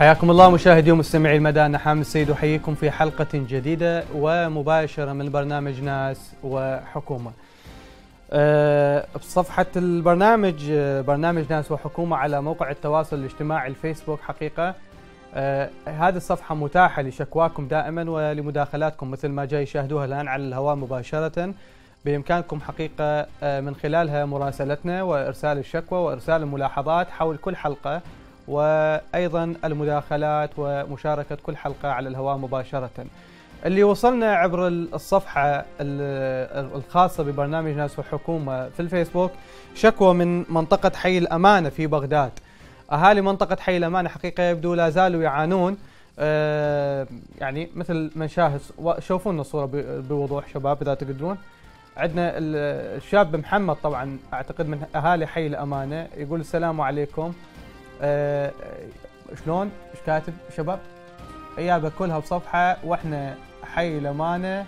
حياكم الله مشاهدي ومستمعي المدى. أنا حامد السيد أحييكم في حلقة جديدة ومباشرة من برنامج ناس وحكومة. بصفحة البرنامج برنامج ناس وحكومة على موقع التواصل الاجتماعي الفيسبوك. حقيقة هذه الصفحة متاحة لشكواكم دائما ولمداخلاتكم مثل ما جاي يشاهدوها الآن على الهواء مباشرة. بإمكانكم حقيقة من خلالها مراسلتنا وإرسال الشكوى وإرسال الملاحظات حول كل حلقة، وأيضا المداخلات ومشاركة كل حلقة على الهواء مباشرة. اللي وصلنا عبر الصفحة الخاصة ببرنامج ناس وحكومة في الفيسبوك شكوى من منطقة حي الأمانة في بغداد. أهالي منطقة حي الأمانة حقيقة يبدو لا زالوا يعانون، يعني مثل ما نشاهد. شوفونا الصورة بوضوح شباب إذا تقدرون. عندنا الشاب محمد طبعا أعتقد من أهالي حي الأمانة، يقول السلام عليكم. شلون ايش كاتب شباب؟ ايابه كلها بصفحه واحنا حي الامانه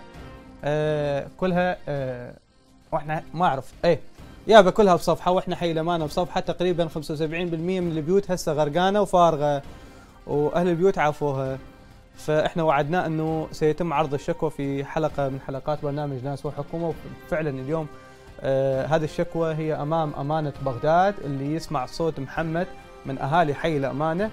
كلها واحنا ما اعرف يابا كلها بصفحه واحنا حي الامانه بصفحه. تقريبا 75% من البيوت هسه غرقانه وفارغه واهل البيوت عافوها. فاحنا وعدناه انه سيتم عرض الشكوى في حلقه من حلقات برنامج ناس وحكومه، وفعلا اليوم هذه الشكوى هي امام امانه بغداد. اللي يسمع صوت محمد من أهالي حي الأمانة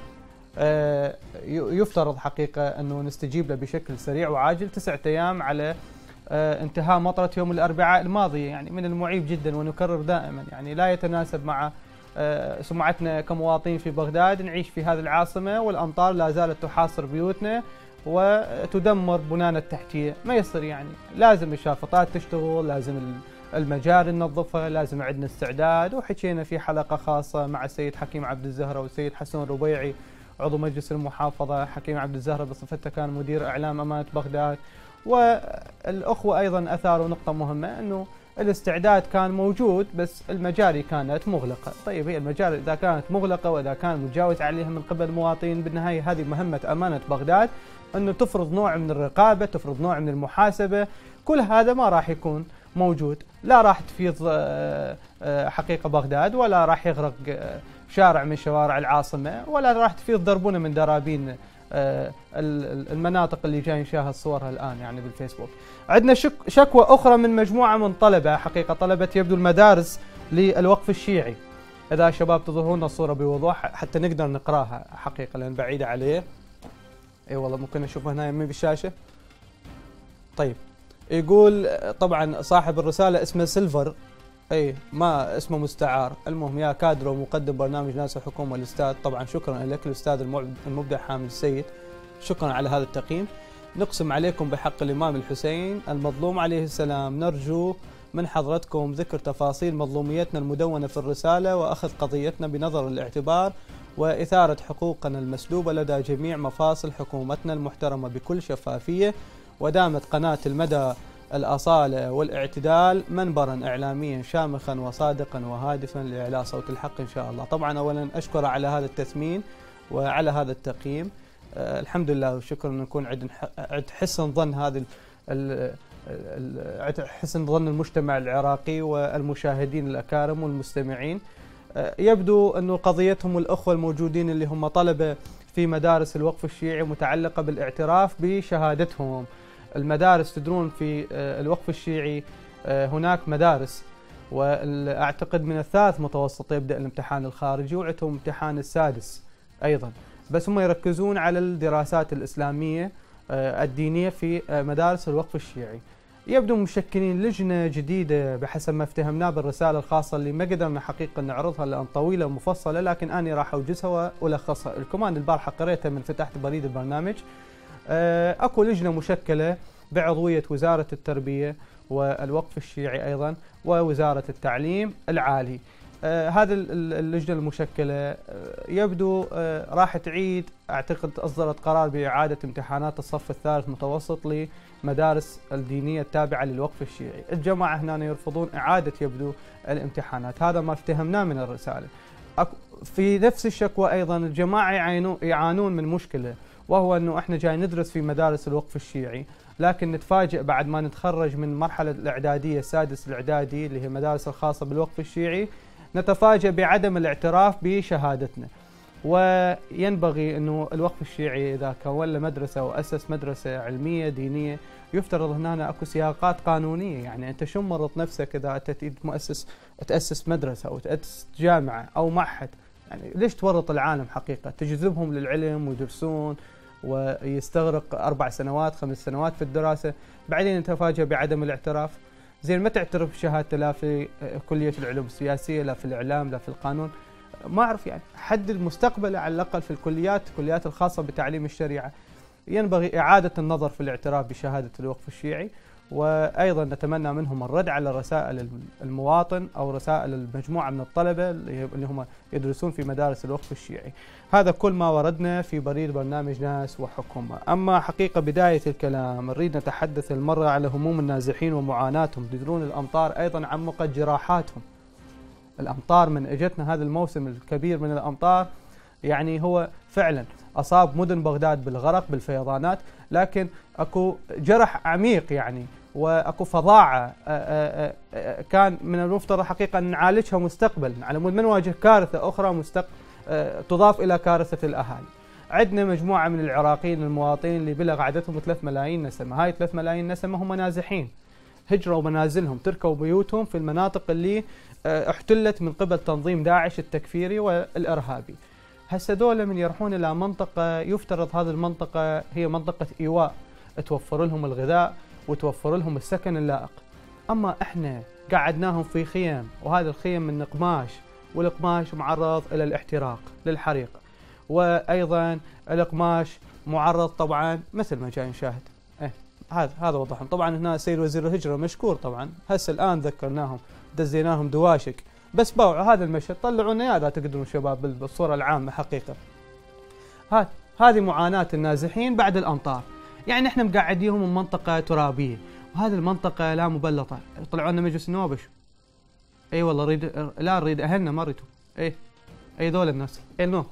يفترض حقيقة أنه نستجيب له بشكل سريع وعاجل. 9 أيام على انتهاء مطرة يوم الأربعاء الماضي، يعني من المعيب جدا ونكرر دائما، يعني لا يتناسب مع سمعتنا كمواطنين في بغداد. نعيش في هذه العاصمة والأمطار لا زالت تحاصر بيوتنا وتدمر بنانا التحتية. ما يصير، يعني لازم الشافطات تشتغل، لازم المجاري ننظفها، لازم عندنا استعداد. وحكينا في حلقة خاصة مع السيد حكيم عبد الزهرة والسيد حسون ربيعي عضو مجلس المحافظة. حكيم عبد الزهرة بصفته كان مدير إعلام أمانة بغداد، والأخوة أيضا أثاروا نقطة مهمة أنه الاستعداد كان موجود بس المجاري كانت مغلقة. طيب هي المجاري إذا كانت مغلقة وإذا كان متجاوز عليها من قبل المواطنين، بالنهاية هذه مهمة أمانة بغداد أنه تفرض نوع من الرقابة، تفرض نوع من المحاسبة. كل هذا ما راح يكون موجود، لا راح تفيض حقيقة بغداد، ولا راح يغرق شارع من شوارع العاصمة، ولا راح تفيض دربونة من درابين المناطق اللي جاي نشاهد صورها الآن يعني بالفيسبوك. عندنا شكوى أخرى من مجموعة من طلبة، حقيقة طلبة يبدو المدارس للوقف الشيعي. إذا شباب تظهرون الصورة بوضوح حتى نقدر نقراها حقيقة لأن بعيدة عليه. اي والله ممكن نشوفها هنا يمين بالشاشة. طيب يقول طبعا صاحب الرسالة اسمه سيلفر، ما اسمه مستعار. المهم يا كادر ومقدم برنامج ناس وحكومة الأستاذ، طبعا شكرا لك الأستاذ المبدع حامد السيد، شكرا على هذا التقييم. نقسم عليكم بحق الإمام الحسين المظلوم عليه السلام، نرجو من حضرتكم ذكر تفاصيل مظلوميتنا المدونة في الرسالة وأخذ قضيتنا بنظر الاعتبار وإثارة حقوقنا المسلوبة لدى جميع مفاصل حكومتنا المحترمة بكل شفافية. ودامت قناة المدى الأصالة والاعتدال منبرا إعلاميا شامخا وصادقا وهادفا لإعلاء صوت الحق إن شاء الله. طبعا أولا أشكر على هذا التثمين وعلى هذا التقييم. الحمد لله وشكرا أن نكون عند حسن ظن حسن ظن المجتمع العراقي والمشاهدين الأكارم والمستمعين. يبدو أن قضيتهم الأخوة الموجودين اللي هم طلبة في مدارس الوقف الشيعي متعلقة بالاعتراف بشهادتهم. المدارس تدرون في الوقف الشيعي هناك مدارس، واعتقد من الثالث متوسط يبدأ الامتحان الخارجي، وعندهم امتحان السادس أيضا، بس هم يركزون على الدراسات الإسلامية الدينية في مدارس الوقف الشيعي. يبدو مشكلين لجنة جديدة بحسب ما افتهمناه بالرسالة الخاصة اللي ما قدرنا حقيقة نعرضها لأن طويلة ومفصلة، لكن أنا راح أوجزها وألخصها لكم. أنا البارحة قريتها من فتحت بريد البرنامج. أكو لجنة مشكلة بعضوية وزارة التربية والوقف الشيعي أيضا ووزارة التعليم العالي. هذه اللجنة المشكلة يبدو راح تعيد، أعتقد أصدرت قرار بإعادة امتحانات الصف الثالث متوسط لمدارس الدينية التابعة للوقف الشيعي. الجماعة هنا يرفضون إعادة يبدو الامتحانات، هذا ما افتهمناه من الرسالة. في نفس الشكوى أيضا الجماعة يعانون من مشكلة، وهو أنه إحنا جاي ندرس في مدارس الوقف الشيعي، لكن نتفاجئ بعد ما نتخرج من مرحلة الإعدادية السادس الإعدادي اللي هي المدارس الخاصة بالوقف الشيعي، نتفاجئ بعدم الاعتراف بشهادتنا. وينبغي أنه الوقف الشيعي إذا كون له مدرسة وأسس مدرسة علمية دينية يفترض هنا أكو سياقات قانونية. يعني أنت شو مرض نفسك إذا أنت تريد تأسس مدرسة أو تأسس جامعة أو معهد؟ يعني ليش تورط العالم حقيقة؟ تجذبهم للعلم ويدرسون ويستغرق 4 سنوات 5 سنوات في الدراسة، بعدين يتفاجأ بعدم الاعتراف. زين ما تعترف بشهادته لا في كلية العلوم السياسية لا في الإعلام لا في القانون، ما أعرف يعني حد المستقبل على الأقل في الكليات الخاصة بتعليم الشريعة. ينبغي إعادة النظر في الاعتراف بشهادة الوقف الشيعي، وأيضا نتمنى منهم الرد على رسائل المواطن أو رسائل المجموعة من الطلبة اللي هم يدرسون في مدارس الوقف الشيعي. هذا كل ما وردنا في بريد برنامج ناس وحكومة. أما حقيقة بداية الكلام نريد نتحدث المرة على هموم النازحين ومعاناتهم. تدرون الأمطار أيضا عمقت جراحاتهم. الأمطار من اجتنا هذا الموسم الكبير من الأمطار يعني هو فعلا أصاب مدن بغداد بالغرق بالفيضانات، لكن أكو جرح عميق يعني وأكو فظاعة كان من المفترض حقيقة أن نعالجها مستقبلا على مود ما نواجه كارثة أخرى تضاف إلى كارثة الأهالي. عندنا مجموعة من العراقيين المواطنين اللي بلغ عددهم 3 ملايين نسمة. هاي 3 ملايين نسمة هم نازحين، هجروا منازلهم تركوا بيوتهم في المناطق اللي احتلت من قبل تنظيم داعش التكفيري والإرهابي. هسه دول من يروحون إلى منطقة يفترض هذه المنطقة هي منطقة إيواء، توفر لهم الغذاء وتوفر لهم السكن اللائق. أما إحنا قعدناهم في خيم، وهذه الخيم من قماش، والقماش معرض إلى الاحتراق للحريق، وأيضا القماش معرض طبعا مثل ما جاي نشاهد. هذا وضحهم. طبعا هنا السيد وزير الهجرة مشكور طبعا، هسه الآن ذكرناهم دزيناهم دواشك، بس باوعوا هذا المشهد طلعونا اياه اذا تقدرون شباب بالصورة العامة. حقيقة هذه معاناة النازحين بعد الأمطار. يعني احنا مقعديهم من منطقة ترابية، وهذه المنطقة لا مبلطة. طلعوا لنا مجلس النواب اي والله نريد اهلنا ما ريتوا اي ذول الناس نو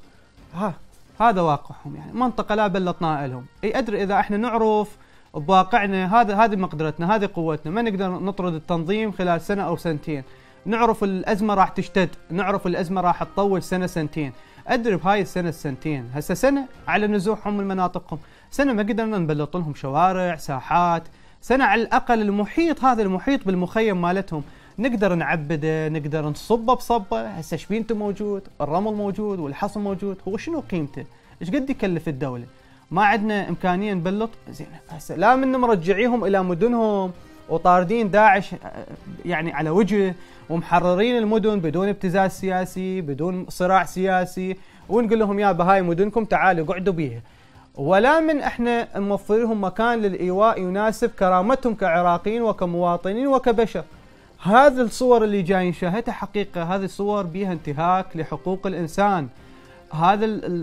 هذا واقعهم. يعني منطقة لا بلطناها لهم. ادري اذا احنا نعرف بواقعنا هذه مقدرتنا هذه قوتنا، ما نقدر نطرد التنظيم خلال سنة أو سنتين. نعرف الأزمة راح تشتد، نعرف الأزمة راح تطول سنة سنتين. أدري بهاي السنة السنتين هسه سنة على نزوحهم من مناطقهم، سنة ما قدرنا نبلط لهم شوارع ساحات، سنة على الأقل المحيط هذا المحيط بالمخيم مالتهم نقدر نعبده، نقدر نصبه بصبه. هسه شبينته موجود، الرمل موجود والحصن موجود، هو شنو قيمته؟ ايش قد يكلف الدولة؟ ما عندنا إمكانية نبلط. زين هسه لا من مرجعيهم إلى مدنهم وطاردين داعش يعني على وجه، ومحررين المدن بدون ابتزاز سياسي بدون صراع سياسي، ونقول لهم يا بهاي مدنكم تعالوا قعدوا بيها، ولا من احنا موفر لهم مكان للإيواء يناسب كرامتهم كعراقيين وكمواطنين وكبشر. هذه الصور اللي جاي نشاهدها حقيقة هذه الصور بها انتهاك لحقوق الإنسان. هذا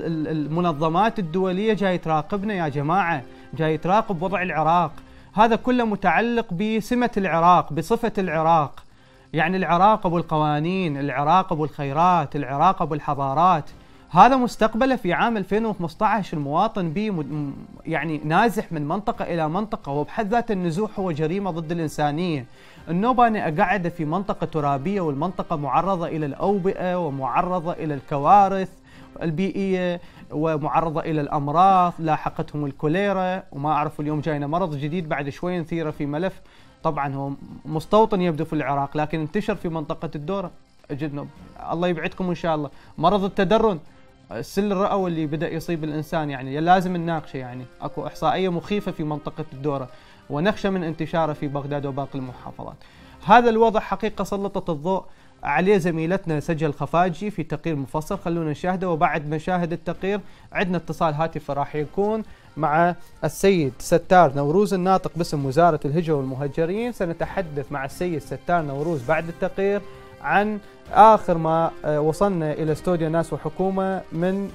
المنظمات الدولية جاي تراقبنا يا جماعة، جاي تراقب وضع العراق. هذا كله متعلق بسمة العراق، بصفة العراق. يعني العراق أبو القوانين، العراق أبو الخيرات، العراق أبو الحضارات. هذا مستقبله في عام 2015 المواطن به يعني نازح من منطقة إلى منطقة، وبحد ذات النزوح هو جريمة ضد الإنسانية. النوبة أنا أقعد في منطقة ترابية، والمنطقة معرضة إلى الأوبئة ومعرضة إلى الكوارث البيئية ومعرضة إلى الأمراض، لاحقتهم الكوليرا وما أعرف اليوم جاينا مرض جديد بعد شوي نثيره في ملف. طبعا هو مستوطن يبدو في العراق لكن انتشر في منطقة الدورة. جدنا الله يبعدكم إن شاء الله. مرض التدرن، السل الرئوي اللي بدأ يصيب الإنسان، يعني لازم نناقشه. يعني أكو إحصائية مخيفة في منطقة الدورة ونخشى من انتشاره في بغداد وباقي المحافظات. هذا الوضع حقيقة سلطت الضوء عليه زميلتنا سجل خفاجي في تقرير مفصل، خلونا نشاهده. وبعد ما نشاهد التقرير عندنا اتصال هاتفي راح يكون مع السيد ستار نوروز الناطق باسم وزارة الهجرة والمهجرين. سنتحدث مع السيد ستار نوروز بعد التقرير عن آخر ما وصلنا إلى استوديو ناس وحكومة من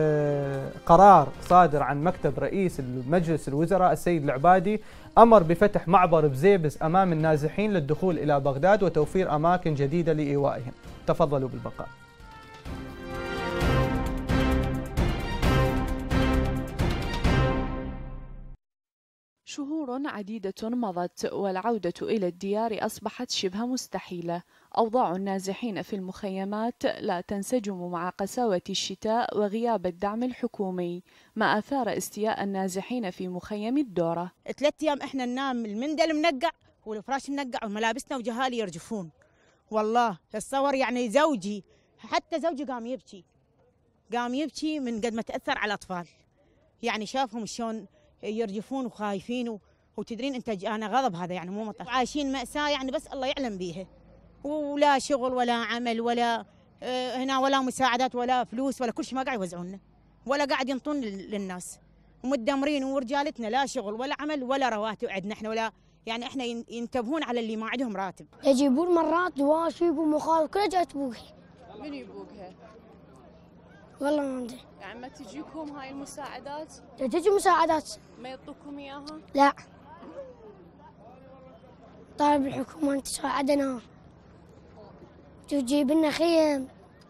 قرار صادر عن مكتب رئيس المجلس الوزراء السيد العبادي، أمر بفتح معبر بزيبس أمام النازحين للدخول إلى بغداد وتوفير أماكن جديدة لإيوائهم. تفضلوا بالبقاء. شهور عديدة مضت والعودة إلى الديار أصبحت شبه مستحيلة. أوضاع النازحين في المخيمات لا تنسجم مع قساوة الشتاء وغياب الدعم الحكومي، ما أثار استياء النازحين في مخيم الدورة. 3 أيام إحنا ننام المندل منقع والفراش منقع وملابسنا وجهالي يرجفون. والله الصور يعني زوجي، حتى زوجي قام يبكي من قد ما تأثر على الأطفال. يعني شافهم شلون يرجفون وخايفين وتدرين انت انا غضب هذا يعني مو مطر، عايشين مأساة يعني بس الله يعلم بيها، ولا شغل ولا عمل ولا هنا ولا مساعدات ولا فلوس ولا كل شيء ما قاعد يوزعون ولا قاعد ينطون للناس، ومتدمرين ورجالتنا لا شغل ولا عمل ولا رواتب عندنا احنا ولا يعني احنا ينتبهون على اللي ما عندهم راتب. يجيبون مرات دواشي ومخاط كلها جات تبوقها. من يبوقها؟ والله ما ادري. يعني ما تجيكم هاي المساعدات؟ تجي مساعدات. ما يعطوكم اياها؟ لا. طالب الحكومة أن تساعدنا. تجيب لنا خيم.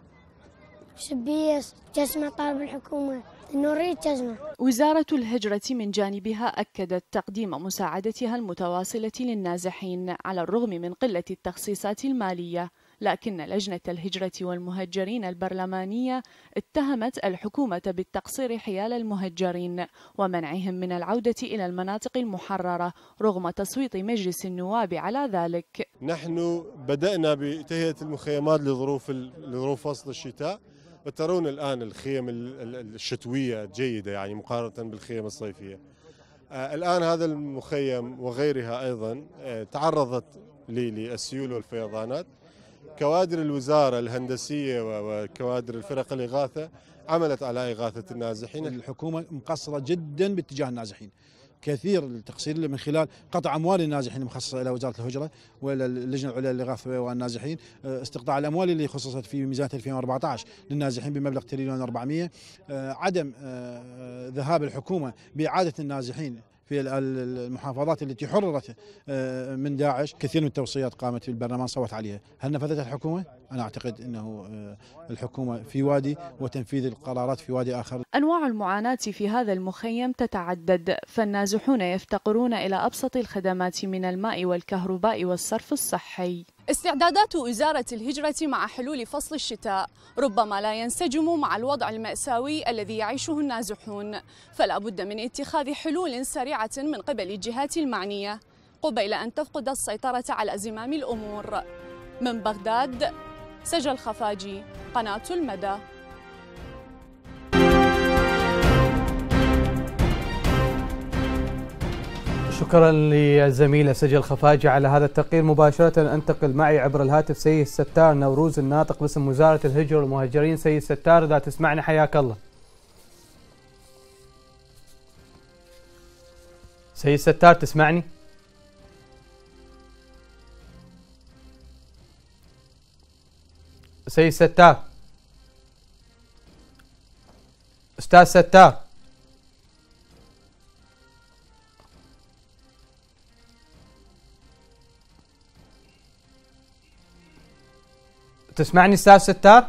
سبيس جسمة طالب الحكومة. نريد جزمة. وزارة الهجرة من جانبها أكدت تقديم مساعدتها المتواصلة للنازحين على الرغم من قلة التخصيصات المالية، لكن لجنة الهجرة والمهجرين البرلمانية اتهمت الحكومة بالتقصير حيال المهجرين ومنعهم من العودة إلى المناطق المحررة رغم تصويت مجلس النواب على ذلك. نحن بدأنا بتهيئة المخيمات لظروف فصل الشتاء، وترون الآن الخيم الشتوية جيدة يعني مقارنة بالخيم الصيفية. الآن هذا المخيم وغيرها أيضا تعرضت للسيول والفيضانات. كوادر الوزارة الهندسية وكوادر الفرق الإغاثة عملت على إغاثة النازحين. الحكومة مقصرة جدا باتجاه النازحين، كثير التقصير من خلال قطع أموال النازحين المخصصة إلى وزارة الهجرة واللجنة العليا للإغاثة والنازحين، استقطاع الأموال اللي خصصت في ميزانية 2014 للنازحين بمبلغ 1,400,000,000، عدم ذهاب الحكومة بإعادة النازحين في المحافظات التي حررت من داعش. كثير من التوصيات قامت في البرلمان صوت عليها، هل نفذتها الحكومة؟ أنا أعتقد أنه الحكومة في وادي وتنفيذ القرارات في وادي آخر. أنواع المعاناة في هذا المخيم تتعدد، فالنازحون يفتقرون إلى أبسط الخدمات من الماء والكهرباء والصرف الصحي. استعدادات وزارة الهجرة مع حلول فصل الشتاء ربما لا ينسجم مع الوضع المأساوي الذي يعيشه النازحون، فلا بد من اتخاذ حلول سريعة من قبل الجهات المعنية قبيل أن تفقد السيطرة على زمام الأمور. من بغداد، سجل خفاجي، قناة المدى. شكرا للزميلة سجل خفاجي على هذا التقرير. مباشرة أنتقل معي عبر الهاتف سيد ستار نوروز الناطق باسم وزارة الهجرة والمهجرين. سيد ستار إذا تسمعني حياك الله. سيد ستار تسمعني؟ سيد ستار، أستاذ ستار، تسمعني أستاذ ستار؟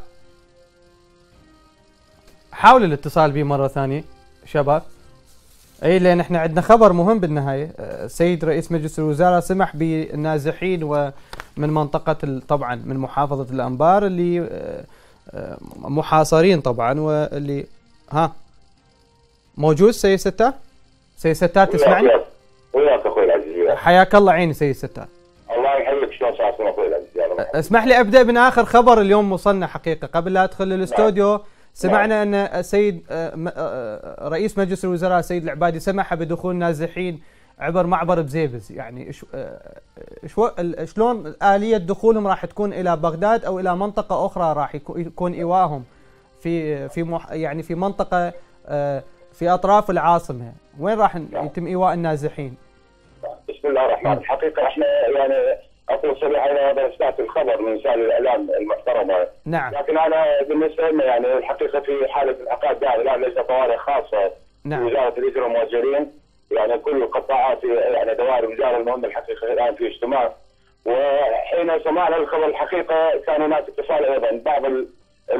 حاول الاتصال بي مرة ثانية شباب. اي لان احنا عندنا خبر مهم بالنهايه. السيد رئيس مجلس الوزراء سمح بالنازحين ومن منطقه طبعا من محافظه الانبار اللي محاصرين طبعا واللي موجود. سيد ستار، سيد ستار تسمعني؟ وياك اخوي العزيز. حياك الله عيني سيد ستار. الله يحييك. شلون صارت اخوي العزيز؟ اسمح لي ابدا من اخر خبر اليوم وصلنا حقيقه قبل لا ادخل الاستوديو. سمعنا أن السيد رئيس مجلس الوزراء السيد العبادي سمح بدخول نازحين عبر معبر بزيبز. يعني شلون آلية دخولهم راح تكون إلى بغداد أو إلى منطقة أخرى راح يكون إيواهم يعني في منطقة في أطراف العاصمة؟ وين راح يتم إيواء النازحين؟ بسم الله الرحمن الرحيم. الحقيقة احنا يعني اقول صريحه انا سمعت الخبر من وسائل الاعلام المحترمه. نعم. لكن انا بالنسبه لنا يعني الحقيقه في حاله العقاد داعي الان ليس طوارئ خاصه. نعم. وزاره الهجره والمهاجرين يعني كل القطاعات يعني دوائر الوزاره المهمه الحقيقه الان في اجتماع، وحين سمعنا الخبر الحقيقه كان هناك اتصال ايضا بعض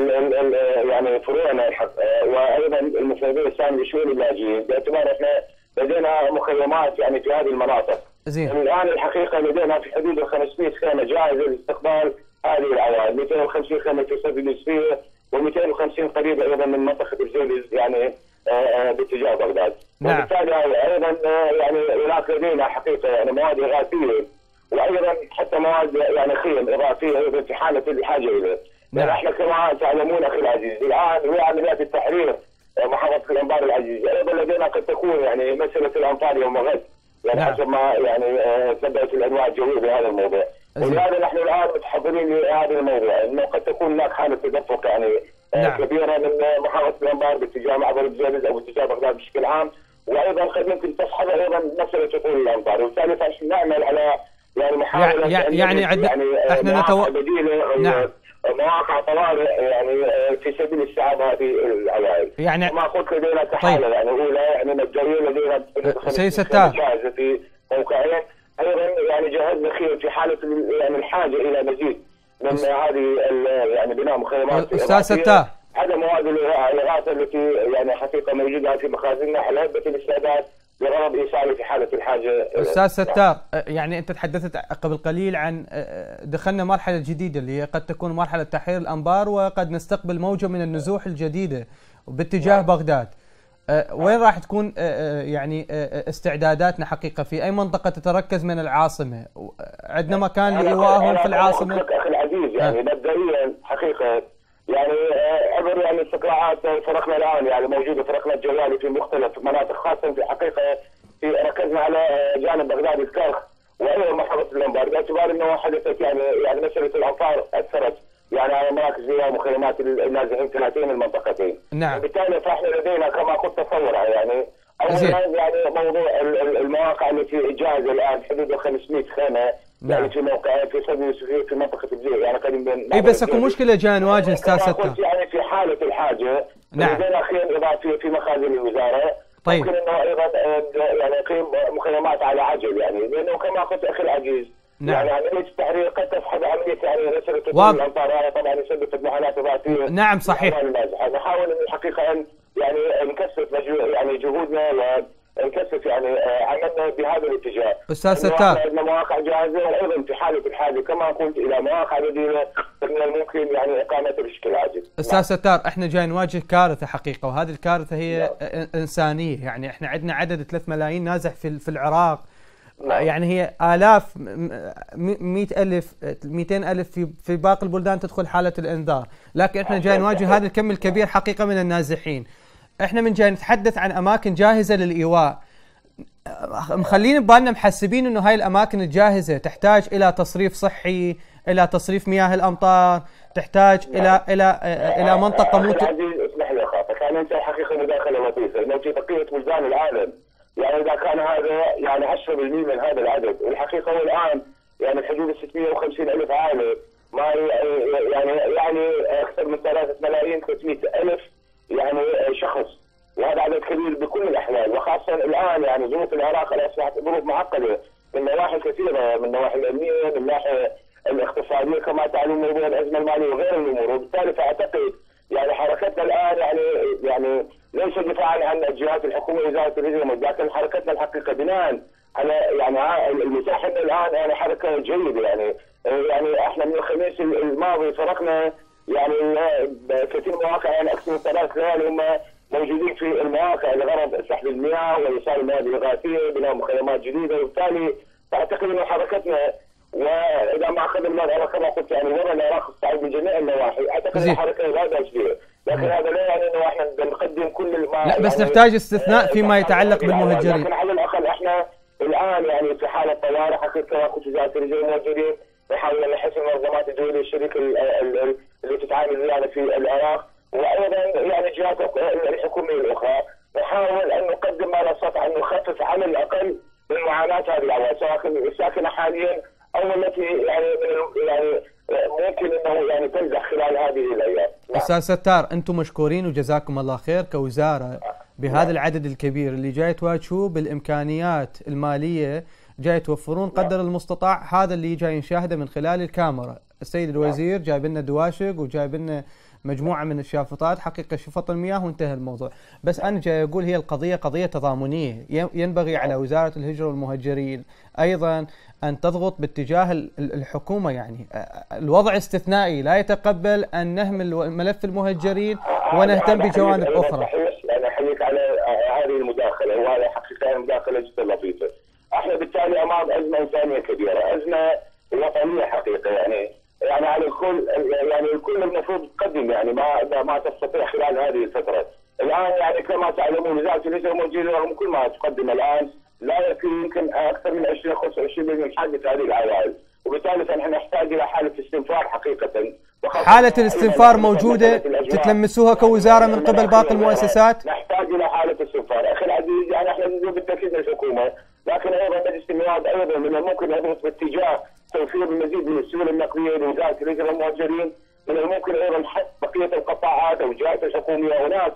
يعني فروعنا وايضا المفوضين الثاني لشؤون اللاجئين، باعتبار احنا لدينا مخيمات يعني في هذه المناطق. زين. الان الحقيقه لدينا في حدود 500 خيمه جاهزه لاستقبال هذه العوائل، 250 خيمه في سد اليوسفيه و250 قريبه ايضا من منطقه الجوليز يعني باتجاه بغداد. نعم. وبالتالي ايضا يعني هناك لدينا حقيقه يعني مواد اغاثيه وايضا حتى مواد يعني خيم اضافيه ايضا في حاله الحاجه اليه. نعم. احنا كما تعلمون اخي العزيز الان هي عمليات التحرير محافظه الانبار العزيزه، ايضا لدينا قد تكون يعني مساله الامطار يوم غد يعني نعم. حسب ما يعني تبعت الانواع الجويه بهذا الموضوع. ولهذا نحن الان متحضرين لهذا الموضوع انه قد تكون هناك حاله تدفق يعني نعم. كبيره من محافظه الانبار باتجاه معبر الجوليز او باتجاه بغداد بشكل عام، وايضا قد يمكن تصحب ايضا مساله هطول الامطار، وبالتالي فنحن نعمل على يعني محاوله يعني احنا بديله نعم. مواقع طوارئ يعني في سبيل استيعاب هذه العوائل. يعني ما قلت لدينا كحاله طيب. يعني اولى يعني مبدئيا لدينا سيد ستار جاهزه في موقعين، ايضا يعني جهزنا خير في حاله يعني الحاجه الى مزيد من هذه يعني بناء مخيمات. استاذ ستار هذا مواد الاغاثه التي يعني حقيقه موجوده في مخازننا على هبه الاستعداد لغرض ايصاله في حاله الحاجه. استاذ ستار يعني انت تحدثت قبل قليل عن دخلنا مرحله جديده اللي هي قد تكون مرحله تحرير الانبار وقد نستقبل موجه من النزوح الجديده باتجاه بغداد. وين راح تكون يعني استعداداتنا حقيقه في اي منطقه تتركز من العاصمه؟ عندنا مكان لايوائهم في العاصمه؟ اخي العزيز يعني مبدئيا حقيقه يعني عبر يعني استطلاعات فرقنا الان يعني موجوده فرقنا الجوالي في مختلف مناطق، خاصه في حقيقه في ركزنا على جانب بغداد الكرخ وايضا محافظه الانبار، باعتبار انه حدثت يعني مساله الامطار اثرت يعني على مراكز ومخيمات النازحين في هاتين المنطقتين. نعم. وبالتالي فاحنا لدينا كما كنت تصور يعني اولا يعني موضوع المواقع التي جاهزه الان حدود 500 خيمه يعني في موقع في سد اليوسفيه في منطقه الجيل يعني قريب من اي بس اكو مشكله جاي نواجه استاذ ستار يعني في حاله الحاجه. نعم. لدينا خيم اضافيه في مخازن الوزاره. طيب. ممكن انه ايضا يعني قيم مخيمات على عجل يعني لانه كما قلت اخي العزيز. نعم. يعني عمليه التحرير قد تصحب عمليه يعني مساله الامطار هذا طبعا يسبب محالات اضافيه. نعم صحيح. نحاول الحقيقه ان يعني نكثف يعني جهودنا ونكثف يعني عملنا بهذا الاتجاه. استاذ ستار عندنا مواقع جاهزه وايضا في حاله الحاجه كما قلت الى مواقع بديله من الممكن يعني اقامتها بشكل عاجل. استاذ ستار احنا جاي نواجه كارثه حقيقه، وهذه الكارثه هي انسانيه، يعني احنا عندنا عدد 3 ملايين نازح في العراق. يعني هي آلاف 100,000 200,000 في باقي البلدان تدخل حالة الإنذار، لكن إحنا جاي نواجه هذا الكم الكبير حقيقة من النازحين. إحنا من جاي نتحدث عن أماكن جاهزة للإيواء، مخلين ببالنا محسبين إنه هاي الأماكن الجاهزة تحتاج إلى تصريف صحي، إلى تصريف مياه الأمطار، تحتاج إلى منطقة اسمح لي أخافك، يعني أنت حقيقة مداخلة لطيفة، إنه في بقية بلدان العالم يعني إذا كان هذا يعني 10% من هذا العدد، والحقيقة هو الآن يعني حدود 650,000 عائلة ما يعني أكثر من 3,300,000 يعني شخص، وهذا عدد كبير بكل الأحوال، وخاصة الآن يعني ظروف العراق أصبحت ظروف معقدة من نواحي كثيرة، من النواحي الأمنية، من الناحية الاقتصادية كما تعلم موضوع الأزمة المالية وغير الأمور، وبالتالي فأعتقد يعني حركتنا الآن يعني ليس دفاعا عن الجهات الحكوميه وزاره الهجره، لكن حركتنا الحقيقه بناء على يعني المساحه الان يعني حركه جيده يعني احنا من الخميس الماضي فرقنا يعني كثير مواقع يعني اكثر من 3 ليالي هم موجودين في المواقع لغرض سحب المياه وايصال المواد الاغاثيه بناء مخيمات جديده، وبالتالي اعتقد انه حركتنا واذا ما اخذ الموضوع كما قلت يعني وضع العراق الصعيد من جميع النواحي، اعتقد الحركه لا باس فيها، لكن هذا لا يعني انه احنا نقدم كل ما لا بس يعني نحتاج استثناء فيما يتعلق بالمهجرين. لكن على الاقل احنا الان يعني في حاله طوارئ حقيقه كما قلت وزاره الهجره موجودين نحاول ان نحسن المنظمات الدوليه الشريك اللي تتعامل معنا في العراق، وايضا يعني الجهات الحكوميه الاخرى نحاول ان نقدم ما نستطيع ان نخفف على الاقل من معاناه هذه العوائل سواء الساكنه حاليا او التي يعني ممكن انه يعني تنزح خلال هذه الايام. استاذ ستار انتم مشكورين وجزاكم الله خير كوزاره بهذا العدد الكبير اللي جاي تواجهوه بالامكانيات الماليه، جاي توفرون قدر المستطاع، هذا اللي جاي نشاهده من خلال الكاميرا. السيد الوزير جايب لنا دواشق وجايب لنا مجموعة من الشافطات حقيقة شفط المياه وانتهى الموضوع. بس أنا جاي أقول هي القضية قضية تضامنية، ينبغي على وزارة الهجرة والمهجرين أيضا أن تضغط باتجاه الحكومة. يعني الوضع استثنائي لا يتقبل أن نهمل ملف المهجرين ونهتم بجوانب أخرى. أنا أحييك على هذه المداخلة، وهذه حقيقة مداخلة جدا لطيفة. احنا بالتالي أمام أزمة إنسانية كبيرة، أزمة وطنية حقيقة. يعني على الكل، يعني الكل المفروض يقدم، يعني ما تستطيع خلال هذه الفترة. الآن يعني كما تعلمون وزارة الهجرة والمهجرين رغم كل ما تقدم الآن لا يكفي يمكن أكثر من 20-25% من حاجة هذه العوائل، وبالتالي فنحن نحتاج إلى حالة استنفار حقيقة. حالة الاستنفار موجودة تتلمسوها كوزارة من قبل باقي المؤسسات؟ نحتاج إلى حالة استنفار أخي العزيز. يعني احنا بالتأكيد من الحكومة، لكن أيضا مجلس النواب أيضا من الممكن يضغط باتجاه توفير المزيد من السيولة النقدية لوزارة الهجرة والمهجرين. من الممكن أيضا حث بقية القطاعات أو الجهات الحكومية هناك،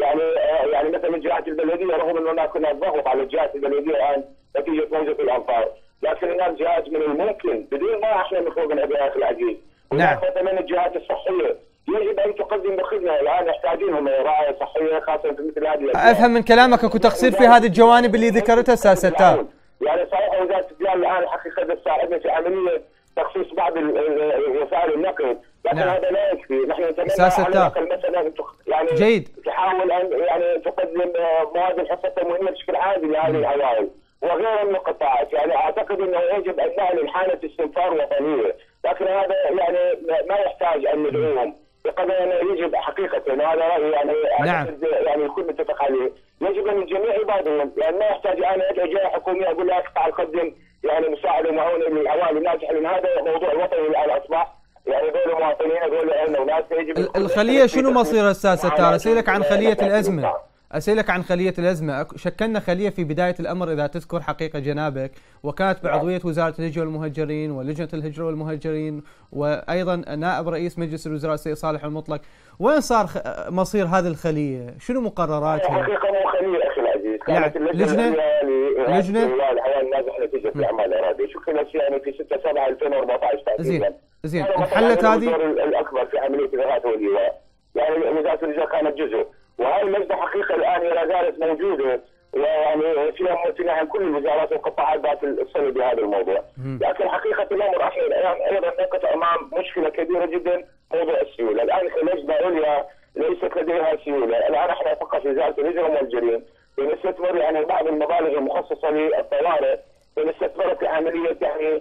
يعني مثلا الجهات البلدية، رغم أنه هناك ضغط على الجهات البلدية الآن نتيجة موجة الأمطار، لكن هناك جهات من الممكن بدون ما احنا نخوض الأداء أخي العزيز. نعم. مثلا الجهات الصحية يجب أن تقدم خدمة، الآن يحتاجونهم رعاية صحية خاصة في مثل هذه الأشياء. أفهم من كلامك أكو تقصير في هذه الجوانب اللي ذكرتها أستاذ ستار. يعني صحيح وزارة الديان الآن الحقيقة تساعدنا في عملية تخصيص بعض وسائل النقل، لكن نعم. هذا لا يكفي. نحن نتمنى على الأقل مثلا يعني جيد. تحاول أن يعني تقدم مواد الحصة التموينية بشكل عادل لهذه العوائل وغيرها من القطاعات. يعني أعتقد أنه يجب أن نعلن حالة استنفار وطنية، لكن هذا يعني ما يحتاج أن ندعوهم بقدر أنه يجب حقيقة، هذا رأيي يعني. نعم. يعني الكل متفق عليه، يجب أن الجميع يبادرون. يعني ما يحتاج أنا أدعو جهة حكومية أقول لها تعال قدم يعني مساعدة ومعونة للعوائل الناجحة، لأن هذا موضوع وطني الآن أصبح. يعني دول مواطنين، دول أهلنا وناس يجب. الخلية شنو مصير أستاذ ستار؟ أسألك عن خلية الأزمة. أسألك عن خلية الأزمة. شكلنا خلية في بداية الأمر إذا تذكر حقيقة جنابك، وكانت بعضوية وزارة الهجرة والمهجرين ولجنة الهجرة والمهجرين وأيضا نائب رئيس مجلس الوزراء السيد صالح المطلق. وين صار مصير هذه الخلية؟ شنو مقرراتها؟ حقيقة مو خلية أخي العزيز، كانت لجنة الحياة الناجحة نتيجة الأعمال الإرادية. شكلت يعني في 6/7/2014 تقريبا. زين انحلت هذه؟ الأكبر في عملية الإغاثة والإيواء، يعني وزارة الهجرة كانت جزء، وهذه اللجنة حقيقة الآن لا زالت موجودة، ويعني فيها ممثلين عن كل الوزارات والقطاعات ذات الصلة بهذا الموضوع. لكن حقيقة الأمر احنا الآن أيضا نقف أمام مشكلة كبيرة جدا، موضوع السيولة. الآن لجنة عليا ليست لديها سيولة. الآن احنا فقط في وزارة الهجرة والمهجرين بنستثمر يعني بعض المبالغ المخصصة للطوارئ بنستثمرها في عملية يعني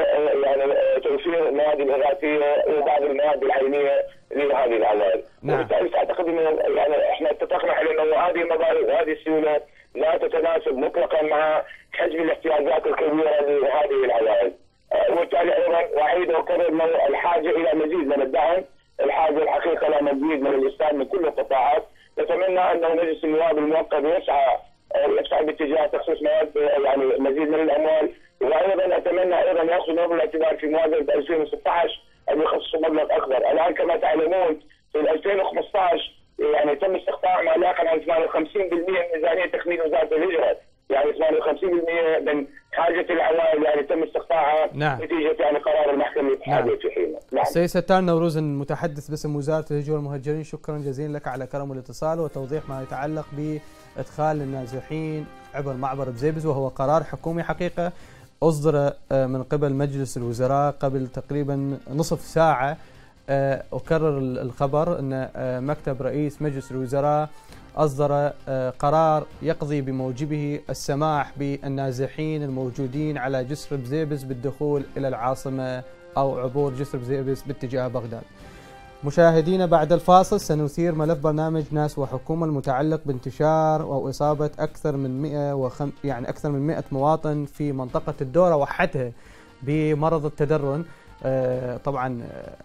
توفير المواد الإغاثية وبعض المواد العينية لهذه العوائل. وبالتالي أعتقد أن يعني احنا اتفقنا على أنه هذه المبالغ وهذه السيولة لا تتناسب مطلقا مع حجم الاحتياجات الكبيرة لهذه العوائل. وبالتالي أيضا أعيد وأكرر أنه الحاجة إلى مزيد من الدعم، الحاجة الحقيقة إلى مزيد من الإسهام من كل القطاعات. نتمنى أن مجلس النواب الموقر يسعى باتجاه تخصيص يعني مزيد من الأموال، وايضا اتمنى ايضا ياخذ نظر الاعتبار في موازنه 2016 ان يخصصوا مبلغ اكبر. الان كما تعلمون في 2015 يعني تم استقطاع ما لا يقل عن 58% من ميزانيه تخمين وزاره الهجره، يعني 58% من حاجه العوائل يعني تم استقطاعها. نعم. نتيجه يعني قرار المحكمه الاتحاديه في حينه. نعم. السيد ستار نوروز المتحدث باسم وزاره الهجره والمهجرين، شكرا جزيلا لك على كرم الاتصال وتوضيح ما يتعلق بادخال النازحين عبر معبر بزيبز، وهو قرار حكومي حقيقه أصدر من قبل مجلس الوزراء قبل تقريبا نصف ساعة. أكرر الخبر أن مكتب رئيس مجلس الوزراء أصدر قرار يقضي بموجبه السماح بالنازحين الموجودين على جسر بزيبز بالدخول إلى العاصمة أو عبور جسر بزيبز باتجاه بغداد. مشاهدينا بعد الفاصل سنثير ملف برنامج ناس وحكومة المتعلق بانتشار أو إصابة أكثر من 100 مواطن في منطقة الدورة وحدها بمرض التدرن. طبعا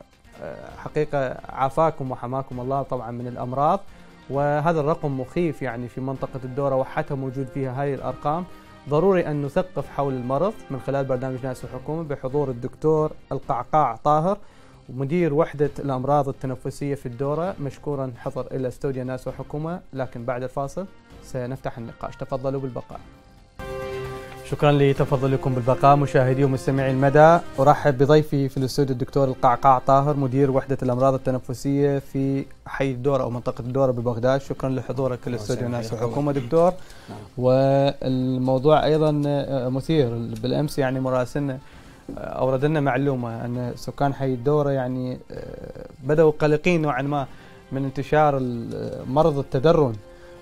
حقيقة عافاكم وحماكم الله طبعا من الأمراض، وهذا الرقم مخيف. يعني في منطقة الدورة وحدها موجود فيها هذه الأرقام. ضروري أن نثقف حول المرض من خلال برنامج ناس وحكومة بحضور الدكتور القعقاع طاهر ومدير وحدة الأمراض التنفسية في الدورة، مشكورا حضر إلى استوديو ناس وحكومة. لكن بعد الفاصل سنفتح النقاش، تفضلوا بالبقاء. شكرا لتفضلكم بالبقاء مشاهدي ومستمعي المدى. أرحب بضيفي في الاستوديو الدكتور القعقاع طاهر، مدير وحدة الأمراض التنفسية في حي الدورة أو منطقة الدورة ببغداد. شكرا لحضورك في الاستوديو ناس الحكومة دكتور. والموضوع أيضا مثير. بالأمس يعني مراسلنا أورد لنا معلومة أن سكان حي الدورة يعني بدأوا قلقين نوعا ما من انتشار مرض التدرن،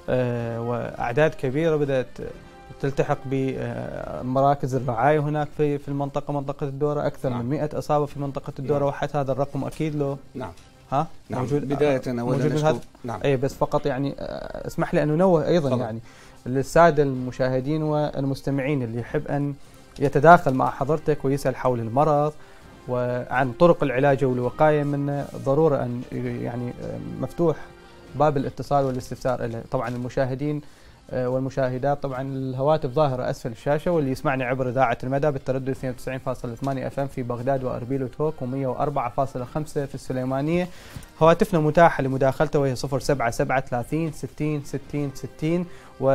وأعداد كبيرة بدأت تلتحق بمراكز الرعاية هناك في منطقة الدورة. أكثر من 100 إصابة في منطقة الدورة. وحتى هذا الرقم أكيد له نعم موجود بداية أولا أي بس فقط يعني اسمح لي أن ننوه أيضا طبعا. يعني للسادة المشاهدين والمستمعين اللي يحب أن يتداخل مع حضرتك ويسأل حول المرض وعن طرق العلاج والوقاية منه، ضرورة أن يعني مفتوح باب الاتصال والاستفسار له. طبعا المشاهدين والمشاهدات طبعا الهواتف ظاهرة أسفل الشاشة، واللي يسمعني عبر إذاعة المدى بالتردد 92.8 FM في بغداد وأربيل وتوك و104.5 في السليمانية. هواتفنا متاحة لمداخلته وهي 077 30 60 60 60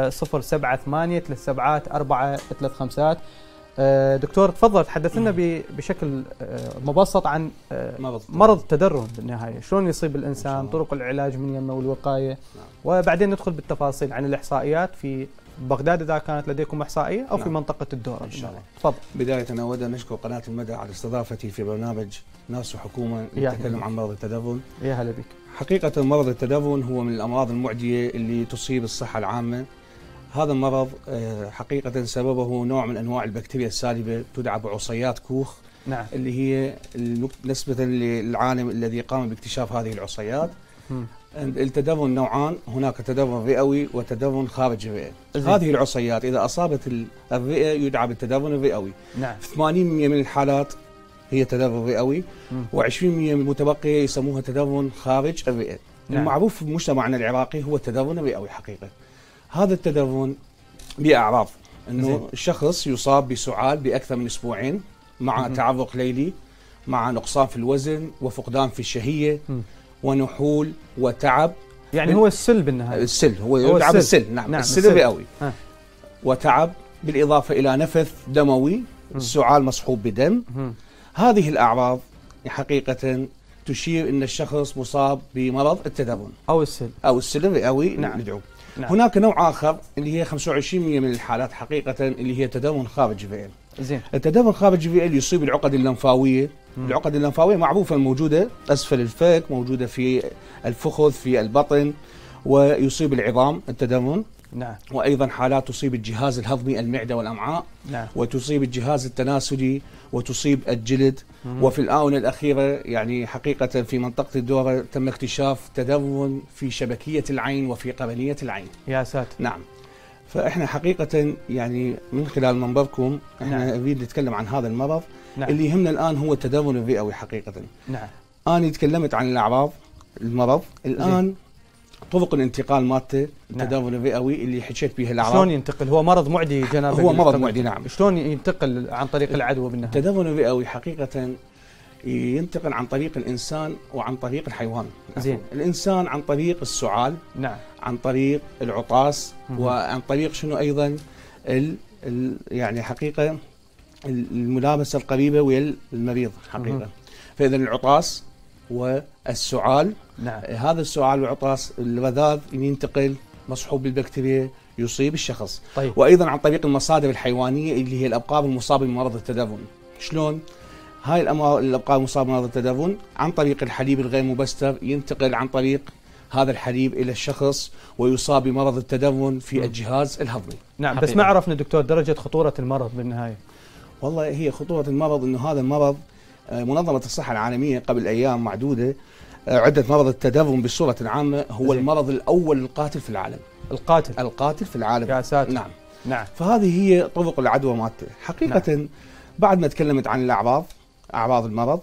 و078 37 4 35. دكتور تفضل تحدث لنا بشكل مبسط عن مرض التدرن بالنهاية، شلون يصيب الإنسان، طرق العلاج من يمه والوقاية، وبعدين ندخل بالتفاصيل عن الإحصائيات في بغداد إذا كانت لديكم إحصائية أو في منطقة الدورة إن شاء الله. تفضل. بداية أود أن أشكر قناة المدى على استضافتي في برنامج ناس وحكومة نتكلم عن مرض التدرن. يا هلا بك. حقيقة مرض التدرن هو من الأمراض المعدية اللي تصيب الصحة العامة. هذا المرض حقيقة سببه نوع من أنواع البكتيريا السالبة تدعى بعصيات كوخ. نعم. اللي هي نسبة للعالم الذي قام باكتشاف هذه العصيات. التدرن نوعان، هناك تدرن رئوي وتدرن خارج الرئة. هذه العصيات إذا أصابت الرئة يدعى بالتدرن الرئوي. نعم. 80% من الحالات هي تدرن رئوي، و20% المتبقية يسموها تدرن خارج الرئة. نعم. المعروف في مجتمعنا العراقي هو التدرن الرئوي حقيقة. هذا التدرن بأعراض أنه الشخص يصاب بسعال بأكثر من أسبوعين مع تعرق ليلي، مع نقصان في الوزن وفقدان في الشهية ونحول وتعب. يعني هو السل بالنهاية. السل هو يدعى بالسل. نعم السل الرئوي. وتعب بالإضافة إلى نفث دموي، السعال مصحوب بدم. هذه الأعراض حقيقة تشير أن الشخص مصاب بمرض التدرن أو السل الرئوي. نعم. ندعو. نعم. هناك نوع آخر اللي هي 25% من الحالات حقيقة اللي هي تدرن خارج الرئة. زين. التدرن خارج الرئة اللي يصيب العقد اللمفاوية. العقد اللمفاوية معروفة موجودة أسفل الفك، موجودة في الفخذ، في البطن، ويصيب العظام التدرن. نعم. وأيضا حالات تصيب الجهاز الهضمي المعدة والأمعاء. نعم. وتصيب الجهاز التناسلي وتصيب الجلد. وفي الآونة الأخيرة يعني حقيقة في منطقة الدورة تم اكتشاف تدرن في شبكية العين وفي قرنية العين. يا ساتر. نعم. فإحنا حقيقة يعني من خلال منبركم إحنا نريد نتكلم عن هذا المرض. نعم. اللي يهمنا الآن هو التدرن الرئوي حقيقة. نعم. أنا تكلمت عن الأعراض المرض. الآن طرق الانتقال مالته التدرن الرئوي اللي حكيت بها الأعراض. شلون ينتقل؟ هو مرض معدي جناب. هو مرض معدي. نعم. شلون ينتقل عن طريق العدوى بالنهاية؟ التدرن الرئوي حقيقة ينتقل عن طريق الإنسان وعن طريق الحيوان. زين. الإنسان عن طريق السعال. نعم. عن طريق العطاس. وعن طريق شنو أيضا يعني حقيقة الملامسة القريبة ويا المريض حقيقة. فإذا العطاس والسعال. نعم. هذا السعال والعطاس الرذاذ ينتقل مصحوب بالبكتيريا يصيب الشخص. طيب. وأيضا عن طريق المصادر الحيوانية اللي هي الأبقار المصابة بمرض التدرن. شلون؟ هاي الأبقار المصابة بمرض التدرن عن طريق الحليب الغير مبستر ينتقل عن طريق هذا الحليب إلى الشخص ويصاب بمرض التدرن في الجهاز الهضمي. نعم. حقيقة. بس ما عرفنا دكتور درجة خطورة المرض بالنهاية. والله هي خطورة المرض إنه هذا المرض منظمة الصحة العالمية قبل أيام معدودة عدت مرض التدرن بصورة عامة هو المرض الأول القاتل في العالم. القاتل في العالم. يا ساتر. نعم. نعم. فهذه هي طرق العدوى مالته حقيقة. نعم. بعد ما تكلمت عن أعراض المرض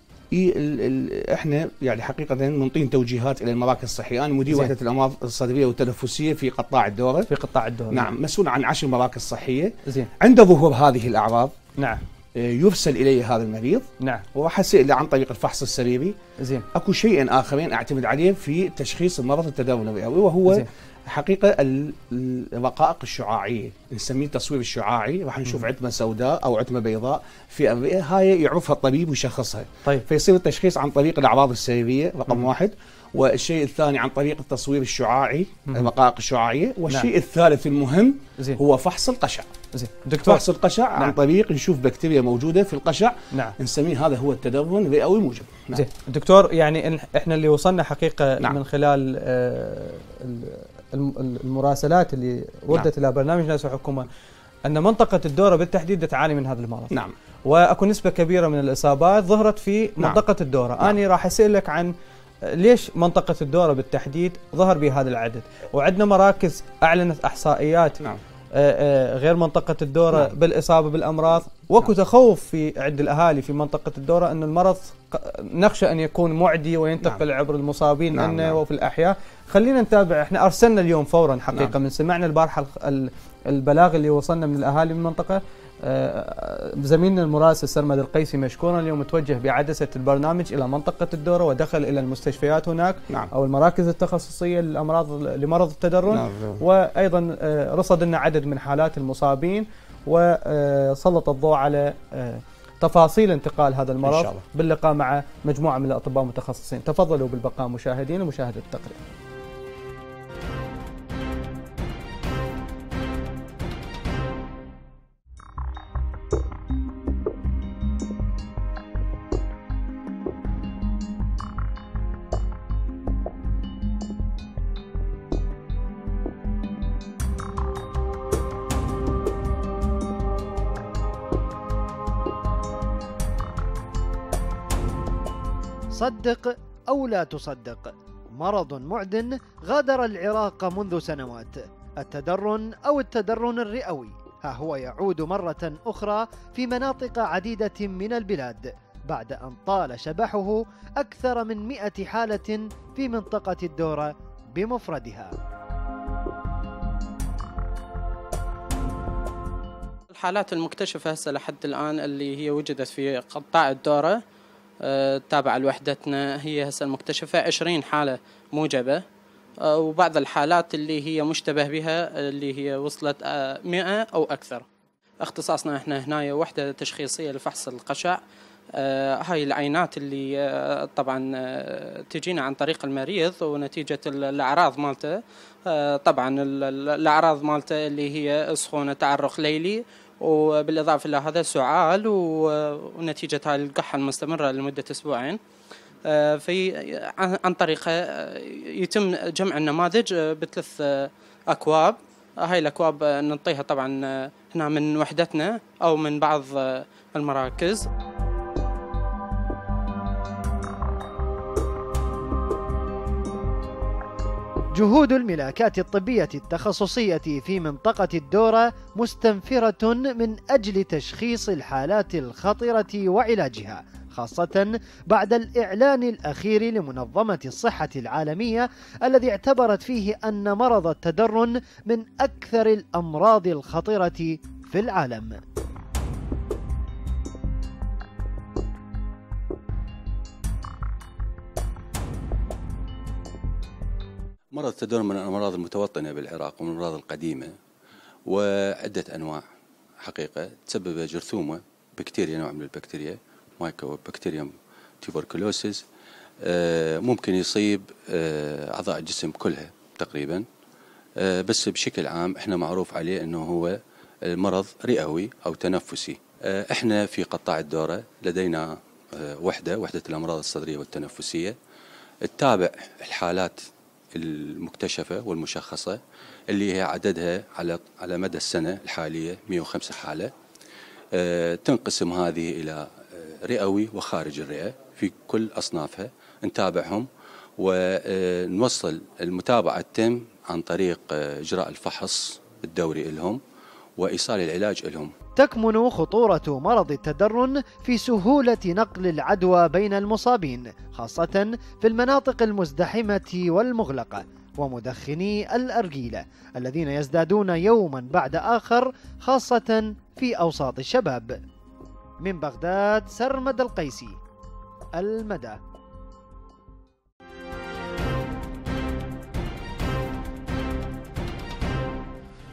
احنا يعني حقيقة ننطين توجيهات إلى المراكز الصحية. أنا مدير وحدة الأمراض الصدرية والتنفسية في قطاع الدورة. نعم. مسؤول عن 10 مراكز صحية. زين. عند ظهور هذه الأعراض. نعم. يرسل إلي هذا المريض. نعم. وراح أسأله عن طريق الفحص السريري. زين. اكو شيئين آخرين أعتمد عليه في تشخيص المرض التدرن الرئوي، وهو زين. حقيقة الرقائق الشعاعية نسميه التصوير الشعاعي، راح نشوف عتمة سوداء أو عتمة بيضاء في الرئة، هاي يعرفها الطبيب ويشخصها. طيب. فيصير التشخيص عن طريق الأعراض السريرية رقم واحد، والشيء الثاني عن طريق التصوير الشعاعي الرقائق الشعاعية، والشيء الثالث المهم هو فحص القشع. دكتور، فحص القشع عن طريق نشوف بكتيريا موجودة في القشع، نسميه هذا هو التدرن رئوي موجب. زين دكتور، يعني احنا اللي وصلنا حقيقة من خلال المراسلات اللي ردت الى برنامج ناس وحكومة ان منطقة الدورة بالتحديد تعاني من هذا المرض. نعم. واكو نسبة كبيرة من الاصابات ظهرت في منطقة الدورة. انا راح اسالك عن ليش منطقة الدورة بالتحديد ظهر بهذا العدد، وعندنا مراكز اعلنت احصائيات غير منطقة الدورة بالإصابة بالأمراض، وكو تخوف في عند الأهالي في منطقة الدورة أن المرض نخشى أن يكون معدي وينتقل عبر المصابين وفي الأحياء. خلينا نتابع، احنا أرسلنا اليوم فورا حقيقة من سمعنا البارحة البلاغ اللي وصلنا من الأهالي من المنطقة. زميلنا المراسل سرمد القيسي مشكورا اليوم توجه بعدسة البرنامج إلى منطقة الدورة ودخل إلى المستشفيات هناك أو المراكز التخصصية لمرض التدرن، وأيضا رصد لنا عدد من حالات المصابين وسلط الضوء على تفاصيل انتقال هذا المرض باللقاء مع مجموعة من الأطباء المتخصصين. تفضلوا بالبقاء مشاهدين ومشاهدة التقرير. صدق أو لا تصدق، مرض معد غادر العراق منذ سنوات، التدرن أو التدرن الرئوي ها هو يعود مرة أخرى في مناطق عديدة من البلاد بعد أن طال شبحه أكثر من 100 حالة في منطقة الدورة بمفردها. الحالات المكتشفة هسه لحد الآن اللي هي وجدت في قطاع الدورة تابعة لوحدتنا هي هسه المكتشفة 20 حالة موجبة، وبعض الحالات اللي هي مشتبه بها اللي هي وصلت 100 أو أكثر. اختصاصنا احنا هنا وحدة تشخيصية لفحص القشع. هاي العينات اللي طبعا تجينا عن طريق المريض ونتيجة الأعراض مالته. طبعا الأعراض مالته اللي هي سخونة، تعرق ليلي، وبالإضافة إلى هذا سعال، ونتيجة هاي القحة المستمرة لمدة أسبوعين. عن طريقه يتم جمع النماذج بثلاث أكواب. هاي الأكواب نعطيها طبعا هنا من وحدتنا أو من بعض المراكز. جهود الملاكات الطبية التخصصية في منطقة الدورة مستنفرة من أجل تشخيص الحالات الخطرة وعلاجها، خاصة بعد الإعلان الأخير لمنظمة الصحة العالمية الذي اعتبرت فيه أن مرض التدرن من أكثر الأمراض الخطرة في العالم. مرض التدرن من الأمراض المتوطنة بالعراق ومن الأمراض القديمة، وعدة أنواع حقيقة تسبب جرثومة بكتيريا، نوع من البكتيريا مايكوبكتيريوم تيوبركلوسيس، ممكن يصيب أعضاء الجسم كلها تقريبا، بس بشكل عام احنا معروف عليه أنه هو مرض رئوي أو تنفسي. احنا في قطاع الدورة لدينا وحدة الأمراض الصدرية والتنفسية تتابع الحالات المكتشفة والمشخصة اللي هي عددها على مدى السنة الحالية 105 حالة. تنقسم هذه إلى رئوي وخارج الرئة في كل أصنافها، نتابعهم ونوصل المتابعة تتم عن طريق إجراء الفحص الدوري لهم وإيصال العلاج لهم. تكمن خطورة مرض التدرن في سهولة نقل العدوى بين المصابين، خاصة في المناطق المزدحمة والمغلقة ومدخني الأرجيلة الذين يزدادون يوما بعد آخر، خاصة في أوساط الشباب. من بغداد سرمد القيسي، المدى.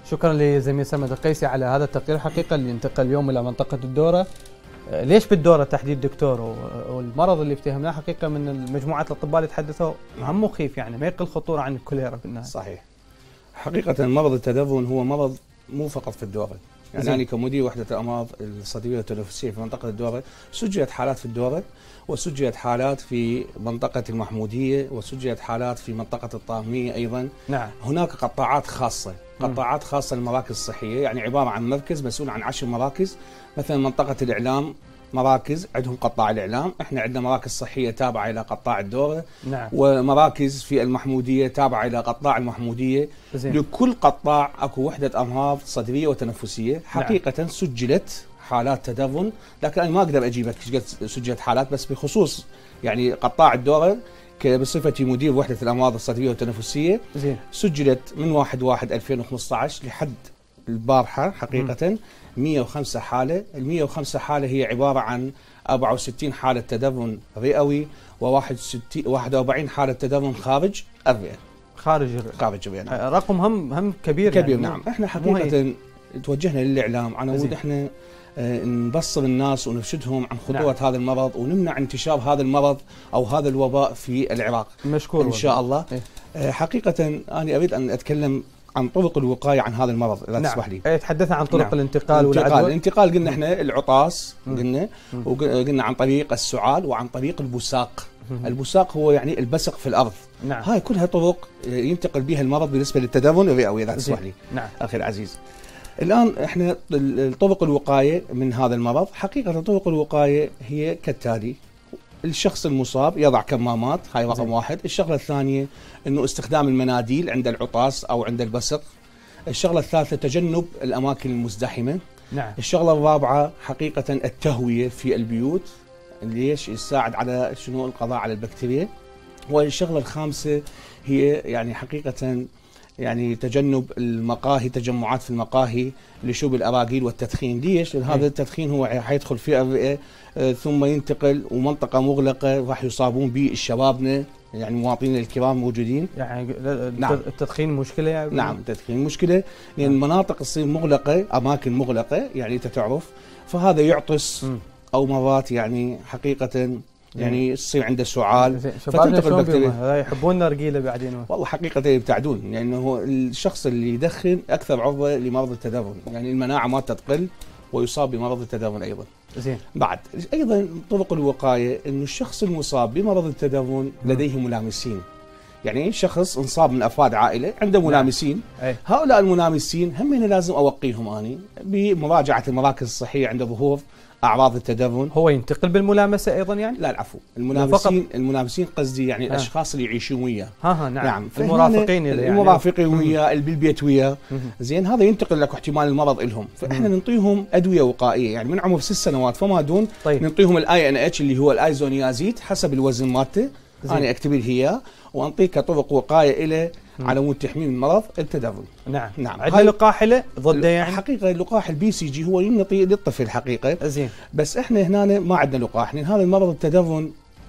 شكرا لزميل سمد القيسي على هذا التقرير حقيقة اللي انتقل اليوم إلى منطقة الدورة. ليش بالدورة تحديد دكتور؟ والمرض اللي افتهمناه حقيقة من مجموعة الأطباء اللي تحدثوا عن مخيف، يعني ما يقل خطورة عن الكوليرا في النهاية. صحيح. حقيقة مرض التدفن هو مرض مو فقط في الدورة، يعني أنا كمدير وحدة الأمراض الصدرية والتنفسية في منطقة الدورة سجلت حالات في الدورة، وسجلت حالات في منطقة المحمودية، وسجلت حالات في منطقة الطامية أيضا. نعم. هناك قطاعات خاصة، قطاعات خاصة للمراكز الصحية، يعني عبارة عن مركز مسؤول عن 10 مراكز. مثلا منطقة الإعلام مراكز عندهم قطاع الإعلام، احنا عندنا مراكز صحية تابعة إلى قطاع الدورة. نعم. ومراكز في المحمودية تابعة إلى قطاع المحمودية. زين. لكل قطاع أكو وحدة أمراض صدرية وتنفسية. حقيقة نعم. سجلت حالات تدفن، لكن أنا ما أقدر أجيبك سجلت حالات، بس بخصوص يعني قطاع الدورة بصفتي مدير وحدة الأمراض الصدرية والتنفسية. زين. سجلت من 1/1/2015 لحد البارحة حقيقة 105 حالة. ال 105 حالة هي عبارة عن 64 حالة تدفن رئوي و41 حالة تدفن خارج الرئة. خارج الرئة نعم. رقم هم كبير يعني نعم. احنا حقيقة توجهنا للإعلام على مود احنا نبصر الناس ونرشدهم عن خطورة نعم. هذا المرض، ونمنع انتشار هذا المرض أو هذا الوباء في العراق. مشكور إن شاء الله. حقيقة أنا أريد أن أتكلم عن طرق الوقاية عن هذا المرض إذا نعم. تسمح لي. تحدثنا عن طرق نعم. الانتقال والعدوى. الانتقال قلنا احنا العطاس قلنا، وقلنا عن طريق السعال وعن طريق البساق. البساق هو يعني البسق في الأرض. نعم. هاي كلها طرق ينتقل بها المرض بالنسبة للتدفن الرئوي إذا تسمح لي. نعم. أخي العزيز، الآن احنا طرق الوقاية من هذا المرض، حقيقة طرق الوقاية هي كالتالي: الشخص المصاب يضع كمامات، هاي رقم واحد. الشغلة الثانية انه استخدام المناديل عند العطاس او عند البسق. الشغلة الثالثة تجنب الاماكن المزدحمة. نعم. الشغلة الرابعة حقيقة التهوية في البيوت، ليش؟ يساعد على شنو؟ القضاء على البكتيريا. والشغلة الخامسة هي يعني حقيقة يعني تجنب المقاهي، تجمعات في المقاهي لشرب الأراجيل والتدخين. ليش؟ لأن هذا التدخين هو حيدخل في الرئة ثم ينتقل، ومنطقة مغلقة راح يصابون به الشبابنا، يعني مواطنين الكرام موجودين. يعني نعم. التدخين مشكلة يعني؟ نعم التدخين مشكلة، لأن المناطق تصير مغلقة، أماكن مغلقة يعني أنت تعرف، فهذا يعطس أو مرات يعني حقيقة يعني يصير عنده سعال فتنتقل البكتيريا. يحبون النرجيله بعدين والله حقيقه يبتعدون، لانه يعني الشخص اللي يدخن اكثر عرضه لمرض التدفن، يعني المناعه ما تقل ويصاب بمرض التدفن ايضا. زين. بعد ايضا طرق الوقايه انه الشخص المصاب بمرض التدفن لديه ملامسين، يعني شخص انصاب من افراد عائله عنده ملامسين. نعم. هؤلاء الملامسين هم لازم اوقيهم اني بمراجعه المراكز الصحيه عند ظهور اعراض التدفن. هو ينتقل بالملامسه ايضا يعني؟ لا العفو، الملامسين قصدي يعني الاشخاص اللي يعيشون وياه. نعم. المرافقين يعني المرافقين وياه، اللي بالبيت وياه. زين، هذا ينتقل لك احتمال المرض لهم، فاحنا نعطيهم ادويه وقائيه يعني من عمر 6 سنوات فما دون. طيب. نعطيهم INH اللي هو الايزونيازيد حسب الوزن مالته. انا اكتب له اياه وانطيك طرق وقايه له على مود تحميل من مرض التدفن. نعم. نعم. عندنا لقاح له ضده يعني؟ حقيقه اللقاح BCG هو ينطي للطفل حقيقه. زين. بس احنا هنا ما عندنا لقاح، لان هذا المرض التدفن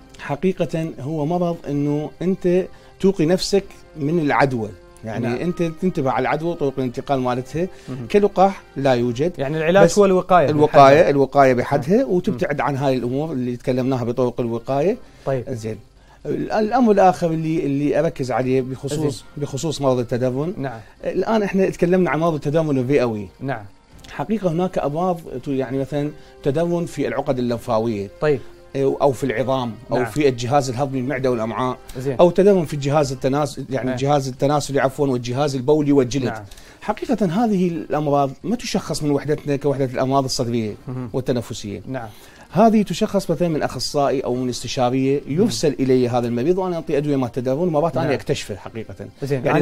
حقيقه هو مرض انه انت توقي نفسك من العدوى، يعني نعم. انت تنتبه على العدوى طرق الانتقال مالتها. كلقاح لا يوجد، يعني العلاج هو الوقايه. الوقايه بحدها، وتبتعد عن هاي الامور اللي تكلمناها بطرق الوقايه. طيب زين. الامر الاخر اللي اركز عليه بخصوص مرض التدفن. نعم. الان احنا تكلمنا عن مرض التدفن الرئوي. نعم. حقيقه هناك امراض يعني مثلا تدفن في العقد اللمفاويه. طيب. او في العظام او نعم. في الجهاز الهضمي المعده والامعاء. زين. او تدفن في الجهاز التناسلي يعني الجهاز التناسلي عفوا والجهاز البولي والجلد. نعم. حقيقه هذه الامراض ما تشخص من وحدتنا كوحده الامراض الصدريه والتنفسيه. نعم. هذه تشخص مثلا من اخصائي او من استشاريه يرسل الي هذا المريض وانا اعطي ادويه مال التدفن ومرات انا اكتشفه حقيقه. يعني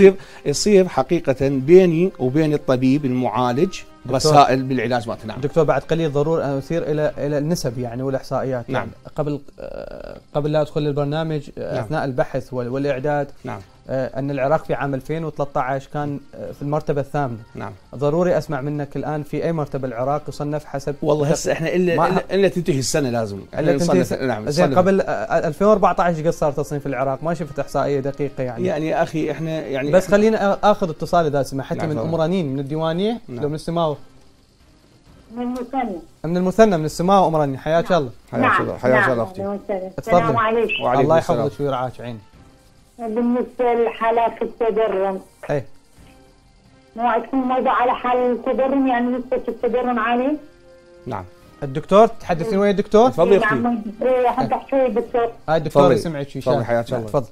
يصير حقيقه بيني وبين الطبيب المعالج رسائل بالعلاج مالته. نعم. دكتور بعد قليل ضروري اثير الى النسب يعني والاحصائيات. نعم. يعني قبل لا ادخل للبرنامج. نعم. اثناء البحث والاعداد. نعم. أن العراق في عام 2013 كان في المرتبة الثامنة. نعم. ضروري أسمع منك الآن في أي مرتبة العراق يصنف حسب. والله هسه احنا إلا تنتهي السنة لازم. نعم. زين قبل 2014 قد صار تصنيف العراق؟ ما شفت إحصائية دقيقة يعني. يعني يا أخي احنا يعني بس خلينا آخذ اتصال إذا سمحت. نعم. من أم رنين من الديوانية. نعم. لو من السماوة. من المثنى. من المثنى من السماوة. أم رنين حياك الله. حياك الله. حياك الله أختي. السلام عليكم. الله يحفظك ويرعاك عيني. بالنسبة لحالات التدرن. ايه. موعدكم موضوع على حال التدرن، يعني نسبة التدرن عالية؟ نعم. الدكتور تحدثين ويا الدكتور؟ تفضلي اختي. نعم حد احكي الدكتور. هاي الدكتور يسمعك شيء. تفضلي حياك الله. تفضل.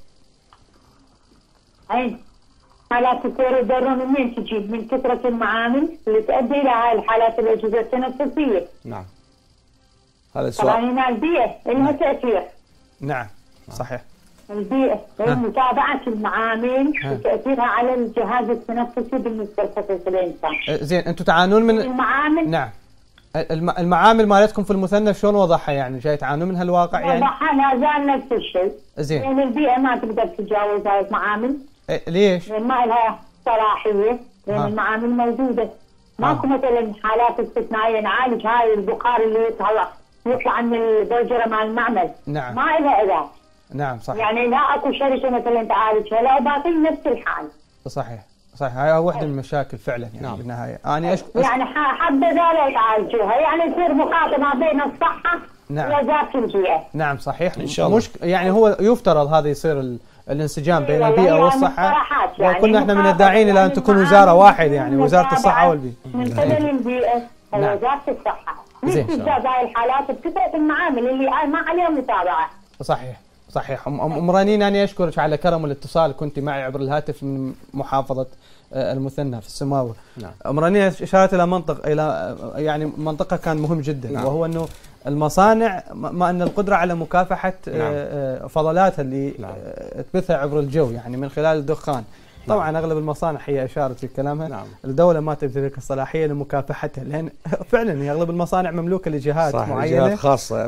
عين حالات التدرن منين تجي؟ من كثرة المعامل اللي تؤدي الى هاي الحالات الاجهزة التنفسية. نعم. هذا السؤال. طبعا هنا البيئة لها تأثير. نعم صحيح. البيئة متابعة المعامل وتأثيرها على الجهاز التنفسي بالنسبة لخصوص الإنسان. زين أنتم تعانون من المعامل؟ نعم. المعامل مالتكم في المثنى شلون وضعها يعني؟ جاي تعانون من هالواقع يعني؟ وضعها لا زال نفس الشيء. زين. يعني البيئة ما تقدر تتجاوز هاي المعامل. ليش؟ لأن ما لها صلاحية، لأن المعامل موجودة. ماكو مثلا حالات استثنائية نعالج هاي البخار اللي يطلع من البوجرة مال المعمل. نعم. ما لها علاج. نعم صحيح. يعني لا اكو شركه مثلا تعالجها، لا باقي نفس الحال. صحيح صحيح. هاي واحده من المشاكل فعلا يعني. نعم. بالنهايه انا يعني حبذا لا يعالجوها، يعني يصير مخاطبه بين الصحه ووزاره البيئه. نعم صحيح ان شاء الله. يعني هو يفترض هذا يصير الانسجام بين البيئه يعني والصحه. يعني وكنا احنا من الداعين الى ان تكون وزاره واحده يعني وزاره الصحه والبيئه. من قبل البيئه ووزاره الصحه. زين. تجاز هاي الحالات بكثره المعامل اللي ما عليهم متابعه. صحيح صحيح. أم رنين أنا أشكرك على كرم الاتصال، كنت معي عبر الهاتف من محافظة المثنى في السماوة. نعم. أم رنين أشارت إلى يعني منطقة كان مهم جدا. نعم. وهو أنه المصانع ما أن القدرة على مكافحة فضلاتها اللي تبثها عبر الجو يعني من خلال الدخان. طبعا اغلب المصانع هي اشارت في كلامها. نعم. الدوله ما تمتلك الصلاحيه لمكافحتها، لان فعلا هي اغلب المصانع مملوكه لجهات معينه، جهات خاصه،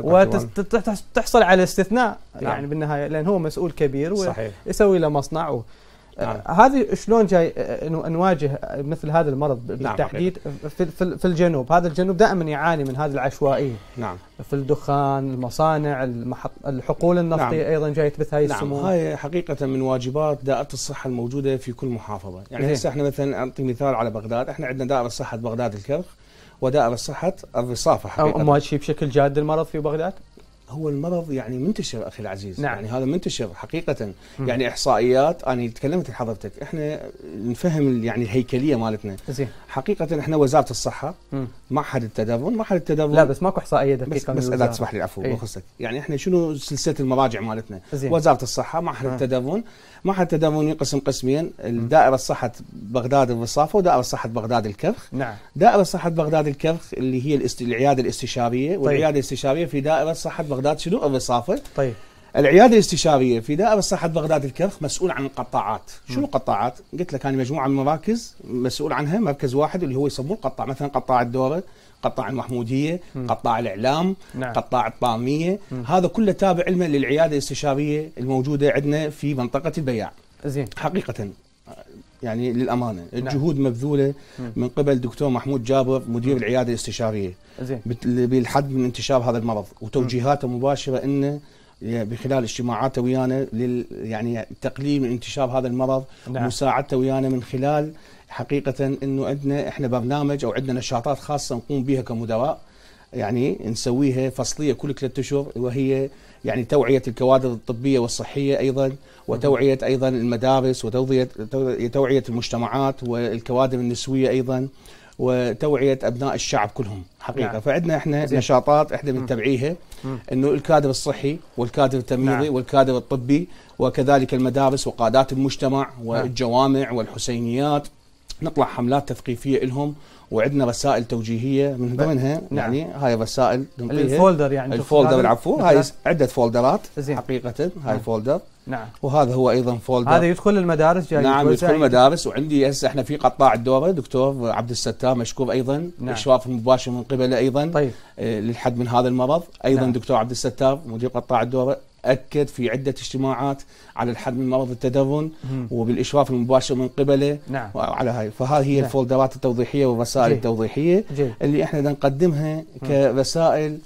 وتحصل على استثناء. نعم. يعني بالنهايه لان هو مسؤول كبير ويسوي له مصنع. نعم. هذه شلون جاي نواجه مثل هذا المرض بالتحديد؟ نعم. في الجنوب، هذا الجنوب دائما يعاني من هذه العشوائيه. نعم. في الدخان، المصانع، الحقول النفطيه. نعم. ايضا جاي تبث هاي السموم. هاي حقيقه من واجبات دائره الصحه الموجوده في كل محافظه. يعني هسه احنا مثلا اعطي مثال على بغداد، احنا عندنا دائره صحه بغداد الكرخ ودائره صحه الرصافه. حقيقه ماشي بشكل جاد المرض في بغداد؟ هو المرض يعني منتشر اخي العزيز. نعم. يعني هذا منتشر حقيقه. يعني احصائيات انا تكلمت لحضرتك، احنا نفهم يعني الهيكليه مالتنا. زين. حقيقه احنا وزاره الصحه، معهد التدرن. لا بس ماكو احصائيه دقيقه. بس اذا تسمح لي العفو بخصك. يعني احنا شنو سلسله المراجع مالتنا؟ زين. وزاره الصحه، معهد التدرن. معهد التدرن ينقسم قسمين، الدائره صحه بغداد الرصافه ودائره صحه بغداد الكرخ. نعم. دائره صحه بغداد الكرخ اللي هي العياده الاستشاريه. طيب. والعياده الاستشاريه في دائره صحه بغداد شنو؟ الرصافه. طيب. العياده الاستشاريه في دائره صحه بغداد الكرخ مسؤول عن القطاعات. شنو قطاعات؟ قلت لك انا مجموعه من المراكز مسؤول عنها، مركز واحد اللي هو يسموه قطاع، مثلا قطاع الدوره، قطاع المحموديه، قطاع الاعلام. نعم. قطاع الطاميه. هذا كله تابع علما للعياده الاستشاريه الموجوده عندنا في منطقه البياع. زين. حقيقه يعني للامانه الجهود مبذوله من قبل دكتور محمود جابر مدير العياده الاستشاريه. زين. بالحد من انتشار هذا المرض، وتوجيهاته مباشره انه بخلال اجتماعاته ويانا يعني تقليل من انتشار هذا المرض. نعم. ومساعدته ويانا من خلال حقيقه انه عندنا احنا برنامج او عندنا نشاطات خاصه نقوم بها كمدراء، يعني نسويها فصليه كل 3 اشهر، وهي يعني توعيه الكوادر الطبيه والصحيه ايضا، وتوعيه ايضا المدارس، وتوعيه المجتمعات والكوادر النسويه ايضا، وتوعيه ابناء الشعب كلهم حقيقه. نعم. فعندنا احنا نشاطات احنا بنتبعيها، انه الكادر الصحي والكادر التمريضي. نعم. والكادر الطبي، وكذلك المدارس وقادات المجتمع والجوامع والحسينيات، نطلع حملات تثقيفيه لهم، وعندنا رسائل توجيهيه من ضمنها. نعم. يعني هاي الرسائل ننطيها الفولدر، يعني الفولدر العفو. هاي عده فولدرات. زين. حقيقه هاي فولدر. نعم. وهذا هو ايضا فولدر. هذا يدخل المدارس جاي. نعم يدخل المدارس. وعندي هسه احنا في قطاع الدوره دكتور عبد الستار مشكور ايضا. نعم. اشراف المباشر من قبله ايضا. طيب. للحد من هذا المرض ايضا. نعم. دكتور عبد الستار مدير قطاع الدوره أكد في عدة اجتماعات على الحد من مرض التدرن وبالإشراف المباشر من قبله. نعم. على هاي، فهذه هي الفولدرات التوضيحية والرسائل التوضيحية اللي احنا نقدمها كرسائل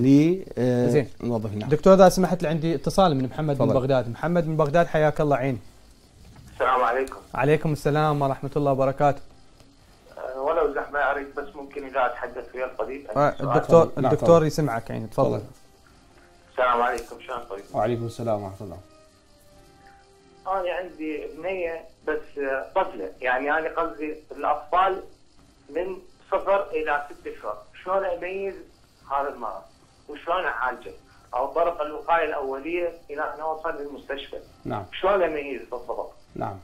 للموظفين. دكتور إذا سمحت لي عندي اتصال من محمد من بغداد. محمد من بغداد حياك الله عيني. السلام عليكم. عليكم السلام ورحمة الله وبركاته. ولو زحمة أريد بس ممكن إذا أتحدث ويا الطبيب. الدكتور يسمعك يعني تفضل. السلام عليكم، شلون طيب؟ وعليكم السلام ورحمة الله. أنا عندي بنية بس طفلة، يعني أنا قصدي الأطفال من 0 إلى 6 أشهر، شلون أميز هذا المرض؟ وشلون أعالجه؟ أو طرق الوقاية الأولية إلى أن أوصل للمستشفى. نعم. شلون أميز بالضبط؟ نعم.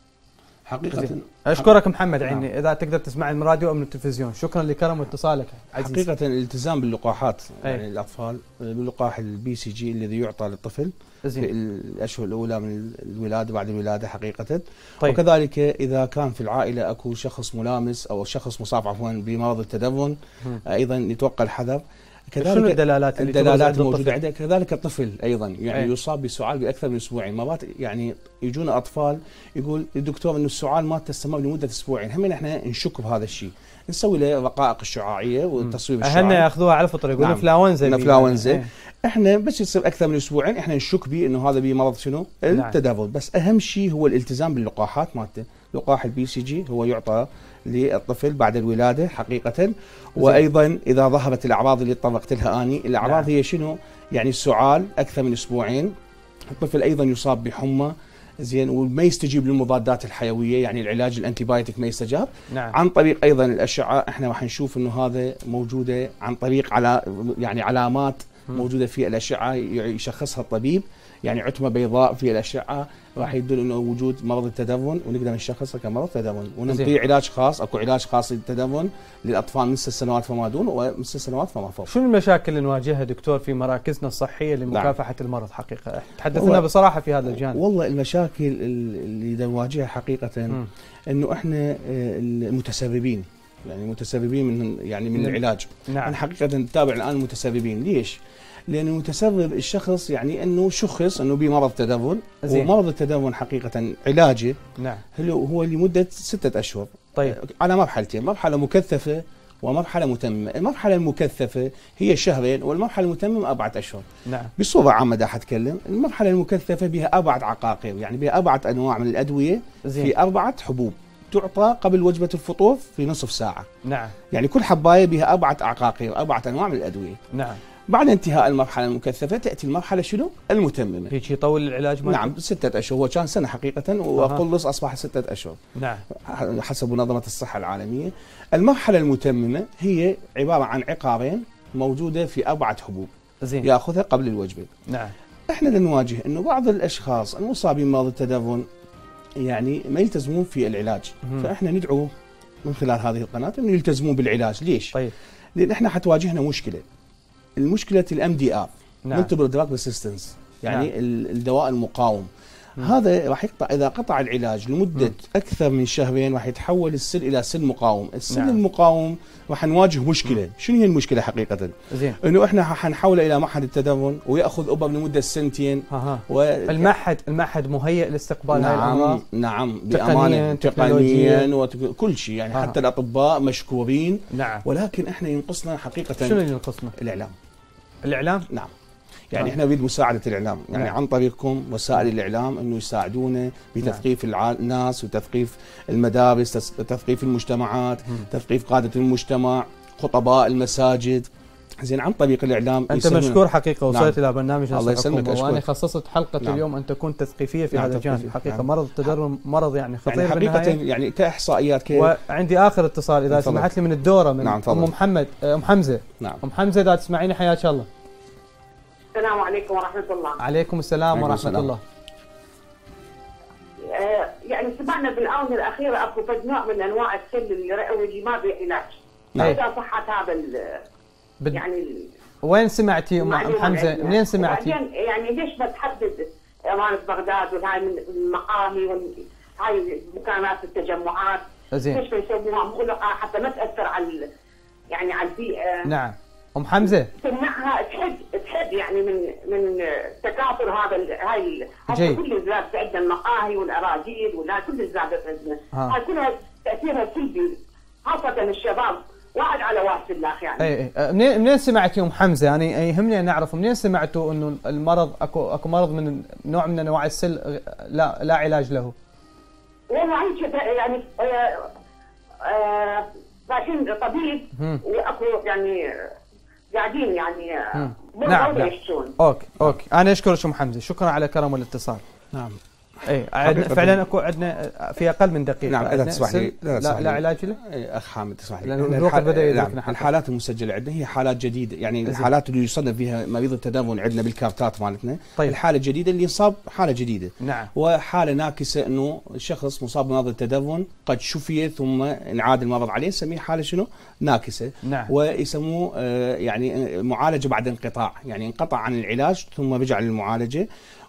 حقيقة أشكرك محمد عيني. إذا تقدر تسمعني من الراديو أو من التلفزيون. شكرا لكرم اتصالك عزيز. حقيقة الالتزام باللقاحات يعني الأطفال باللقاح الBCG الذي يعطى للطفل في الأشهر الأولى من الولادة بعد الولادة حقيقة. طيب. وكذلك إذا كان في العائلة أكو شخص ملامس أو شخص مصاب عفوا بمرض التدرن أيضا يتوقع الحذر. كذلك شنو الدلالات الموجودة عنده؟ كذلك الطفل أيضا يعني يصاب بسعال بأكثر من أسبوعين. مرات يعني يجونا أطفال يقول الدكتور إنه السعال ما تستمر لمدة أسبوعين، هم احنا نشك بهذا الشيء، نسوي له الرقائق الشعاعية والتصويب الشعاعي. أهلنا ياخذوها على فطرة يقولون انفلونزا. انفلونزا. احنا بس يصير أكثر من أسبوعين احنا نشك به إنه هذا بمرض شنو؟ التدرن. بس أهم شيء هو الالتزام باللقاحات مالته. لقاح الBCG هو يعطى للطفل بعد الولادة حقيقة. وأيضا إذا ظهرت الأعراض اللي طرقت لها آني، الأعراض هي شنو؟ يعني السعال أكثر من أسبوعين، الطفل أيضا يصاب بحمى زين وما يستجيب للمضادات الحيوية، يعني العلاج الأنتيبايوتيك ما يستجاب. نعم. عن طريق أيضا الأشعة احنا راح نشوف إنه هذا موجودة عن طريق يعني علامات موجودة في الأشعة يشخصها الطبيب، يعني عتمة بيضاء في الأشعة راح يدل انه وجود مرض التدرن ونقدر نشخصه كمرض تدرن ونعطيه علاج خاص. اكو علاج خاص للتدرن للاطفال من 6 سنوات فما دون و6 سنوات فما فوق. شنو المشاكل اللي نواجهها دكتور في مراكزنا الصحيه لمكافحه المرض حقيقه؟ تحدث لنا بصراحه في هذا الجانب. والله المشاكل اللي نواجهها حقيقه انه احنا المتسببين، يعني متسببين من العلاج. نعم. احنا حقيقه نتابع الان المتسببين. ليش؟ لأن المتسبب الشخص يعني أنه شخص أنه بمرض تدرن، ومرض التدرن حقيقة علاجه نعم هو لمدة 6 أشهر. طيب. على مرحلتين، مرحلة مكثفة ومرحلة متممة. المرحلة المكثفة هي 2 شهر والمرحلة المتممة 4 أشهر. نعم. بصورة عامة دا حتكلم. المرحلة المكثفة بها 4 عقاقير، يعني بها 4 أنواع من الأدوية في 4 حبوب تعطى قبل وجبة الفطور في نصف ساعة. نعم. يعني كل حباية بها 4 عقاقير، 4 أنواع من الأدوية. نعم. بعد انتهاء المرحلة المكثفة تأتي المرحلة شنو؟ المتممة. هيك يطول العلاج مالته؟ نعم 6 أشهر، هو كان سنة حقيقة وقلص أصبح 6 أشهر. نعم. حسب منظمة الصحة العالمية. المرحلة المتممة هي عبارة عن عقارين موجودة في 4 حبوب. زين. يأخذها قبل الوجبة. نعم. احنا نواجه انه بعض الاشخاص المصابين بمرض التدرن يعني ما يلتزمون في العلاج، فاحنا ندعو من خلال هذه القناة انه يلتزمون بالعلاج. ليش؟ طيب. لان احنا حتواجهنا المشكلة الMDR نعم. Multiple Drug Resistance، يعني نعم. الدواء المقاوم. هذا راح يقطع، اذا قطع العلاج لمده اكثر من 2 شهر راح يتحول السل الى سل مقاوم. السل نعم. المقاوم راح نواجه مشكله. شنو هي المشكله حقيقه؟ زين. انه احنا حنحوله الى معهد التدرن وياخذ ابر لمده 2 سنين. المعهد مهيئ لاستقبال هاي الامراض؟ نعم بامانه تقنيا وكل شيء، يعني حتى الاطباء مشكورين. نعم. ولكن احنا ينقصنا حقيقه. شنو اللي ينقصنا؟ الاعلام. نعم. يعني احنا نريد مساعدة الإعلام، يعني عن طريقكم وسائل الإعلام انه يساعدونا بتثقيف الناس وتثقيف المدارس، تثقيف المجتمعات، تثقيف قادة المجتمع، خطباء المساجد. زين عن طريق الإعلام. أنت مشكور حقيقة، وصلت إلى برنامج الله يسلمك. وأنا خصصت حلقة اليوم أن تكون تثقيفية في هذا الجانب. حقيقة مرض التدرن مرض يعني خطير يعني حقيقة، يعني كإحصائيات وعندي آخر اتصال إذا سمحت لي من الدورة من أم محمد، أم حمزة. نعم. أم حمزة إذا تسمعيني حياك الله. السلام عليكم ورحمة الله. عليكم السلام ورحمة الله. يعني سمعنا بالآونة الأخيرة أكو نوع من أنواع السل الرئوي ما بعلاج. ماذا صحة هذا يعني وين سمعتي أم حمزة؟ منين سمعتي؟ يعني ليش بتحدد أمانة بغداد وهاي من المقاهي وهاي مكانات التجمعات؟ زين. ليش بيسووها مغلقة حتى ما تأثر على يعني على البيئة؟ نعم. ام حمزه تمنعها تحد يعني من تكاثر هاي كل الزاد عندنا المقاهي والاراجيل ولا كل الزادت عندنا هاي كلها تاثيرها سلبي خاصه الشباب واحد على واحد في الاخ يعني. منين سمعت يا ام حمزه؟ يعني يهمني ان اعرف منين سمعتوا انه المرض اكو مرض من نوع من انواع السل لا علاج له؟ والله يعني لكن طبيب واكو يعني قاعدين يعني نعم. اوكي انا اشكرك ام حمزه، شكرا على كرم الاتصال. نعم فعلا اكو عندنا في اقل من دقيقه. نعم اذا تسمح لي لا علاج له؟ اخ حامد تسمح لي. الوقت بدا يدركنا. الحالات المسجله عندنا هي حالات جديده، يعني الحالات اللي يصنف فيها مريض التدرن عندنا بالكارتات مالتنا. طيب. الحاله الجديده اللي يصاب حاله جديده. نعم. وحاله ناكسه انه شخص مصاب بمرض التدرن قد شفي ثم انعاد المرض عليه، نسميه حاله شنو؟ ناكسه. نعم. ويسموه يعني معالجه بعد انقطاع، يعني انقطع عن العلاج ثم رجع للمعالجه.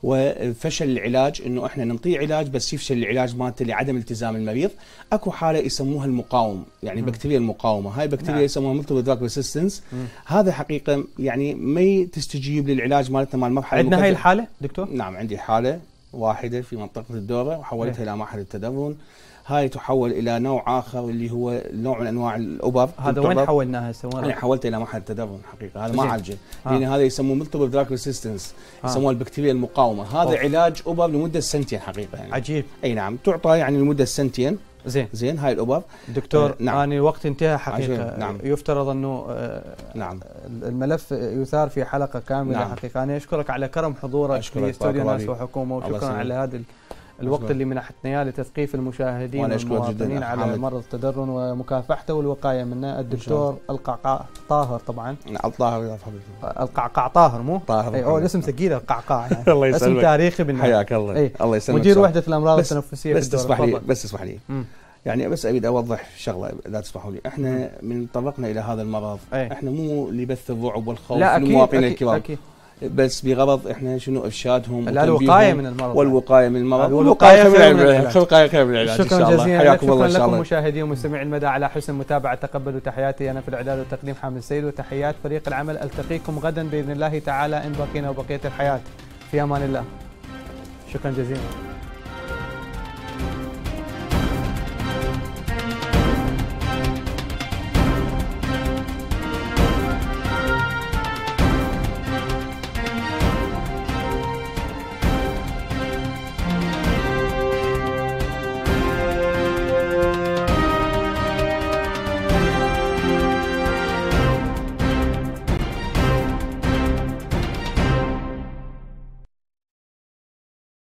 وفشل العلاج انه احنا نعطيه علاج بس يفشل العلاج مالته لعدم التزام المريض. اكو حاله يسموها المقاوم، يعني بكتيريا المقاومه، هاي بكتيريا نعم. يسموها ملتيبل دراج ريسيستنس. هذا حقيقه يعني ما تستجيب للعلاج مالتنا مال المرحله. عندنا هاي الحاله دكتور؟ نعم عندي حاله واحده في منطقه الدوره وحولتها الى معهد التدرن. هاي تحول الى نوع اخر اللي هو نوع من انواع الابر. هذا وين حولناها هسه؟ انا حولته الى معهد التدرن حقيقه، هذا ما عالجه لان هذا يسموه ملتيبل دراج ريسيستنس، يسموه البكتيريا المقاومه. هذا علاج ابر لمده سنتين حقيقه يعني. عجيب. اي نعم تعطى يعني لمده سنتين. زين هاي الابر. دكتور نعم. أنا الوقت انتهى حقيقه. نعم. يفترض انه نعم الملف يثار في حلقه كامله. نعم. حقيقه انا اشكرك على كرم حضورك في استوديو ناس وحكومه، وشكرا على هذا الوقت اللي منحتنا اياه لتثقيف المشاهدين والمواطنين على مرض التدرن ومكافحته والوقايه منه. الدكتور القعقاع طاهر طبعا. الطاهر القعقاع طاهر مو؟ طاهر. هو الاسم ثقيل القعقاع يعني. الله يسلمك. اسم تاريخي بالنسبه. حياك الله. الله يسلمك. مدير وحده الامراض التنفسيه بس تسمح لي يعني بس اريد اوضح شغله اذا تسمحوا لي. احنا من طرقنا الى هذا المرض احنا مو لبث الرعب والخوف للمواطنين الكرام. أكيد. بس بغرض احنا شنو ارشادهم الوقايه من المرض والوقايه من المرض والوقايه خير من العلاج. شكرا جزيلا لكم مشاهدي ومستمعي المدى على حسن متابعه. تقبلوا تحياتي انا في الاعداد والتقديم حامد السيد، وتحيات فريق العمل. التقيكم غدا باذن الله تعالى ان بقينا وبقيه الحياه. في امان الله. شكرا جزيلا.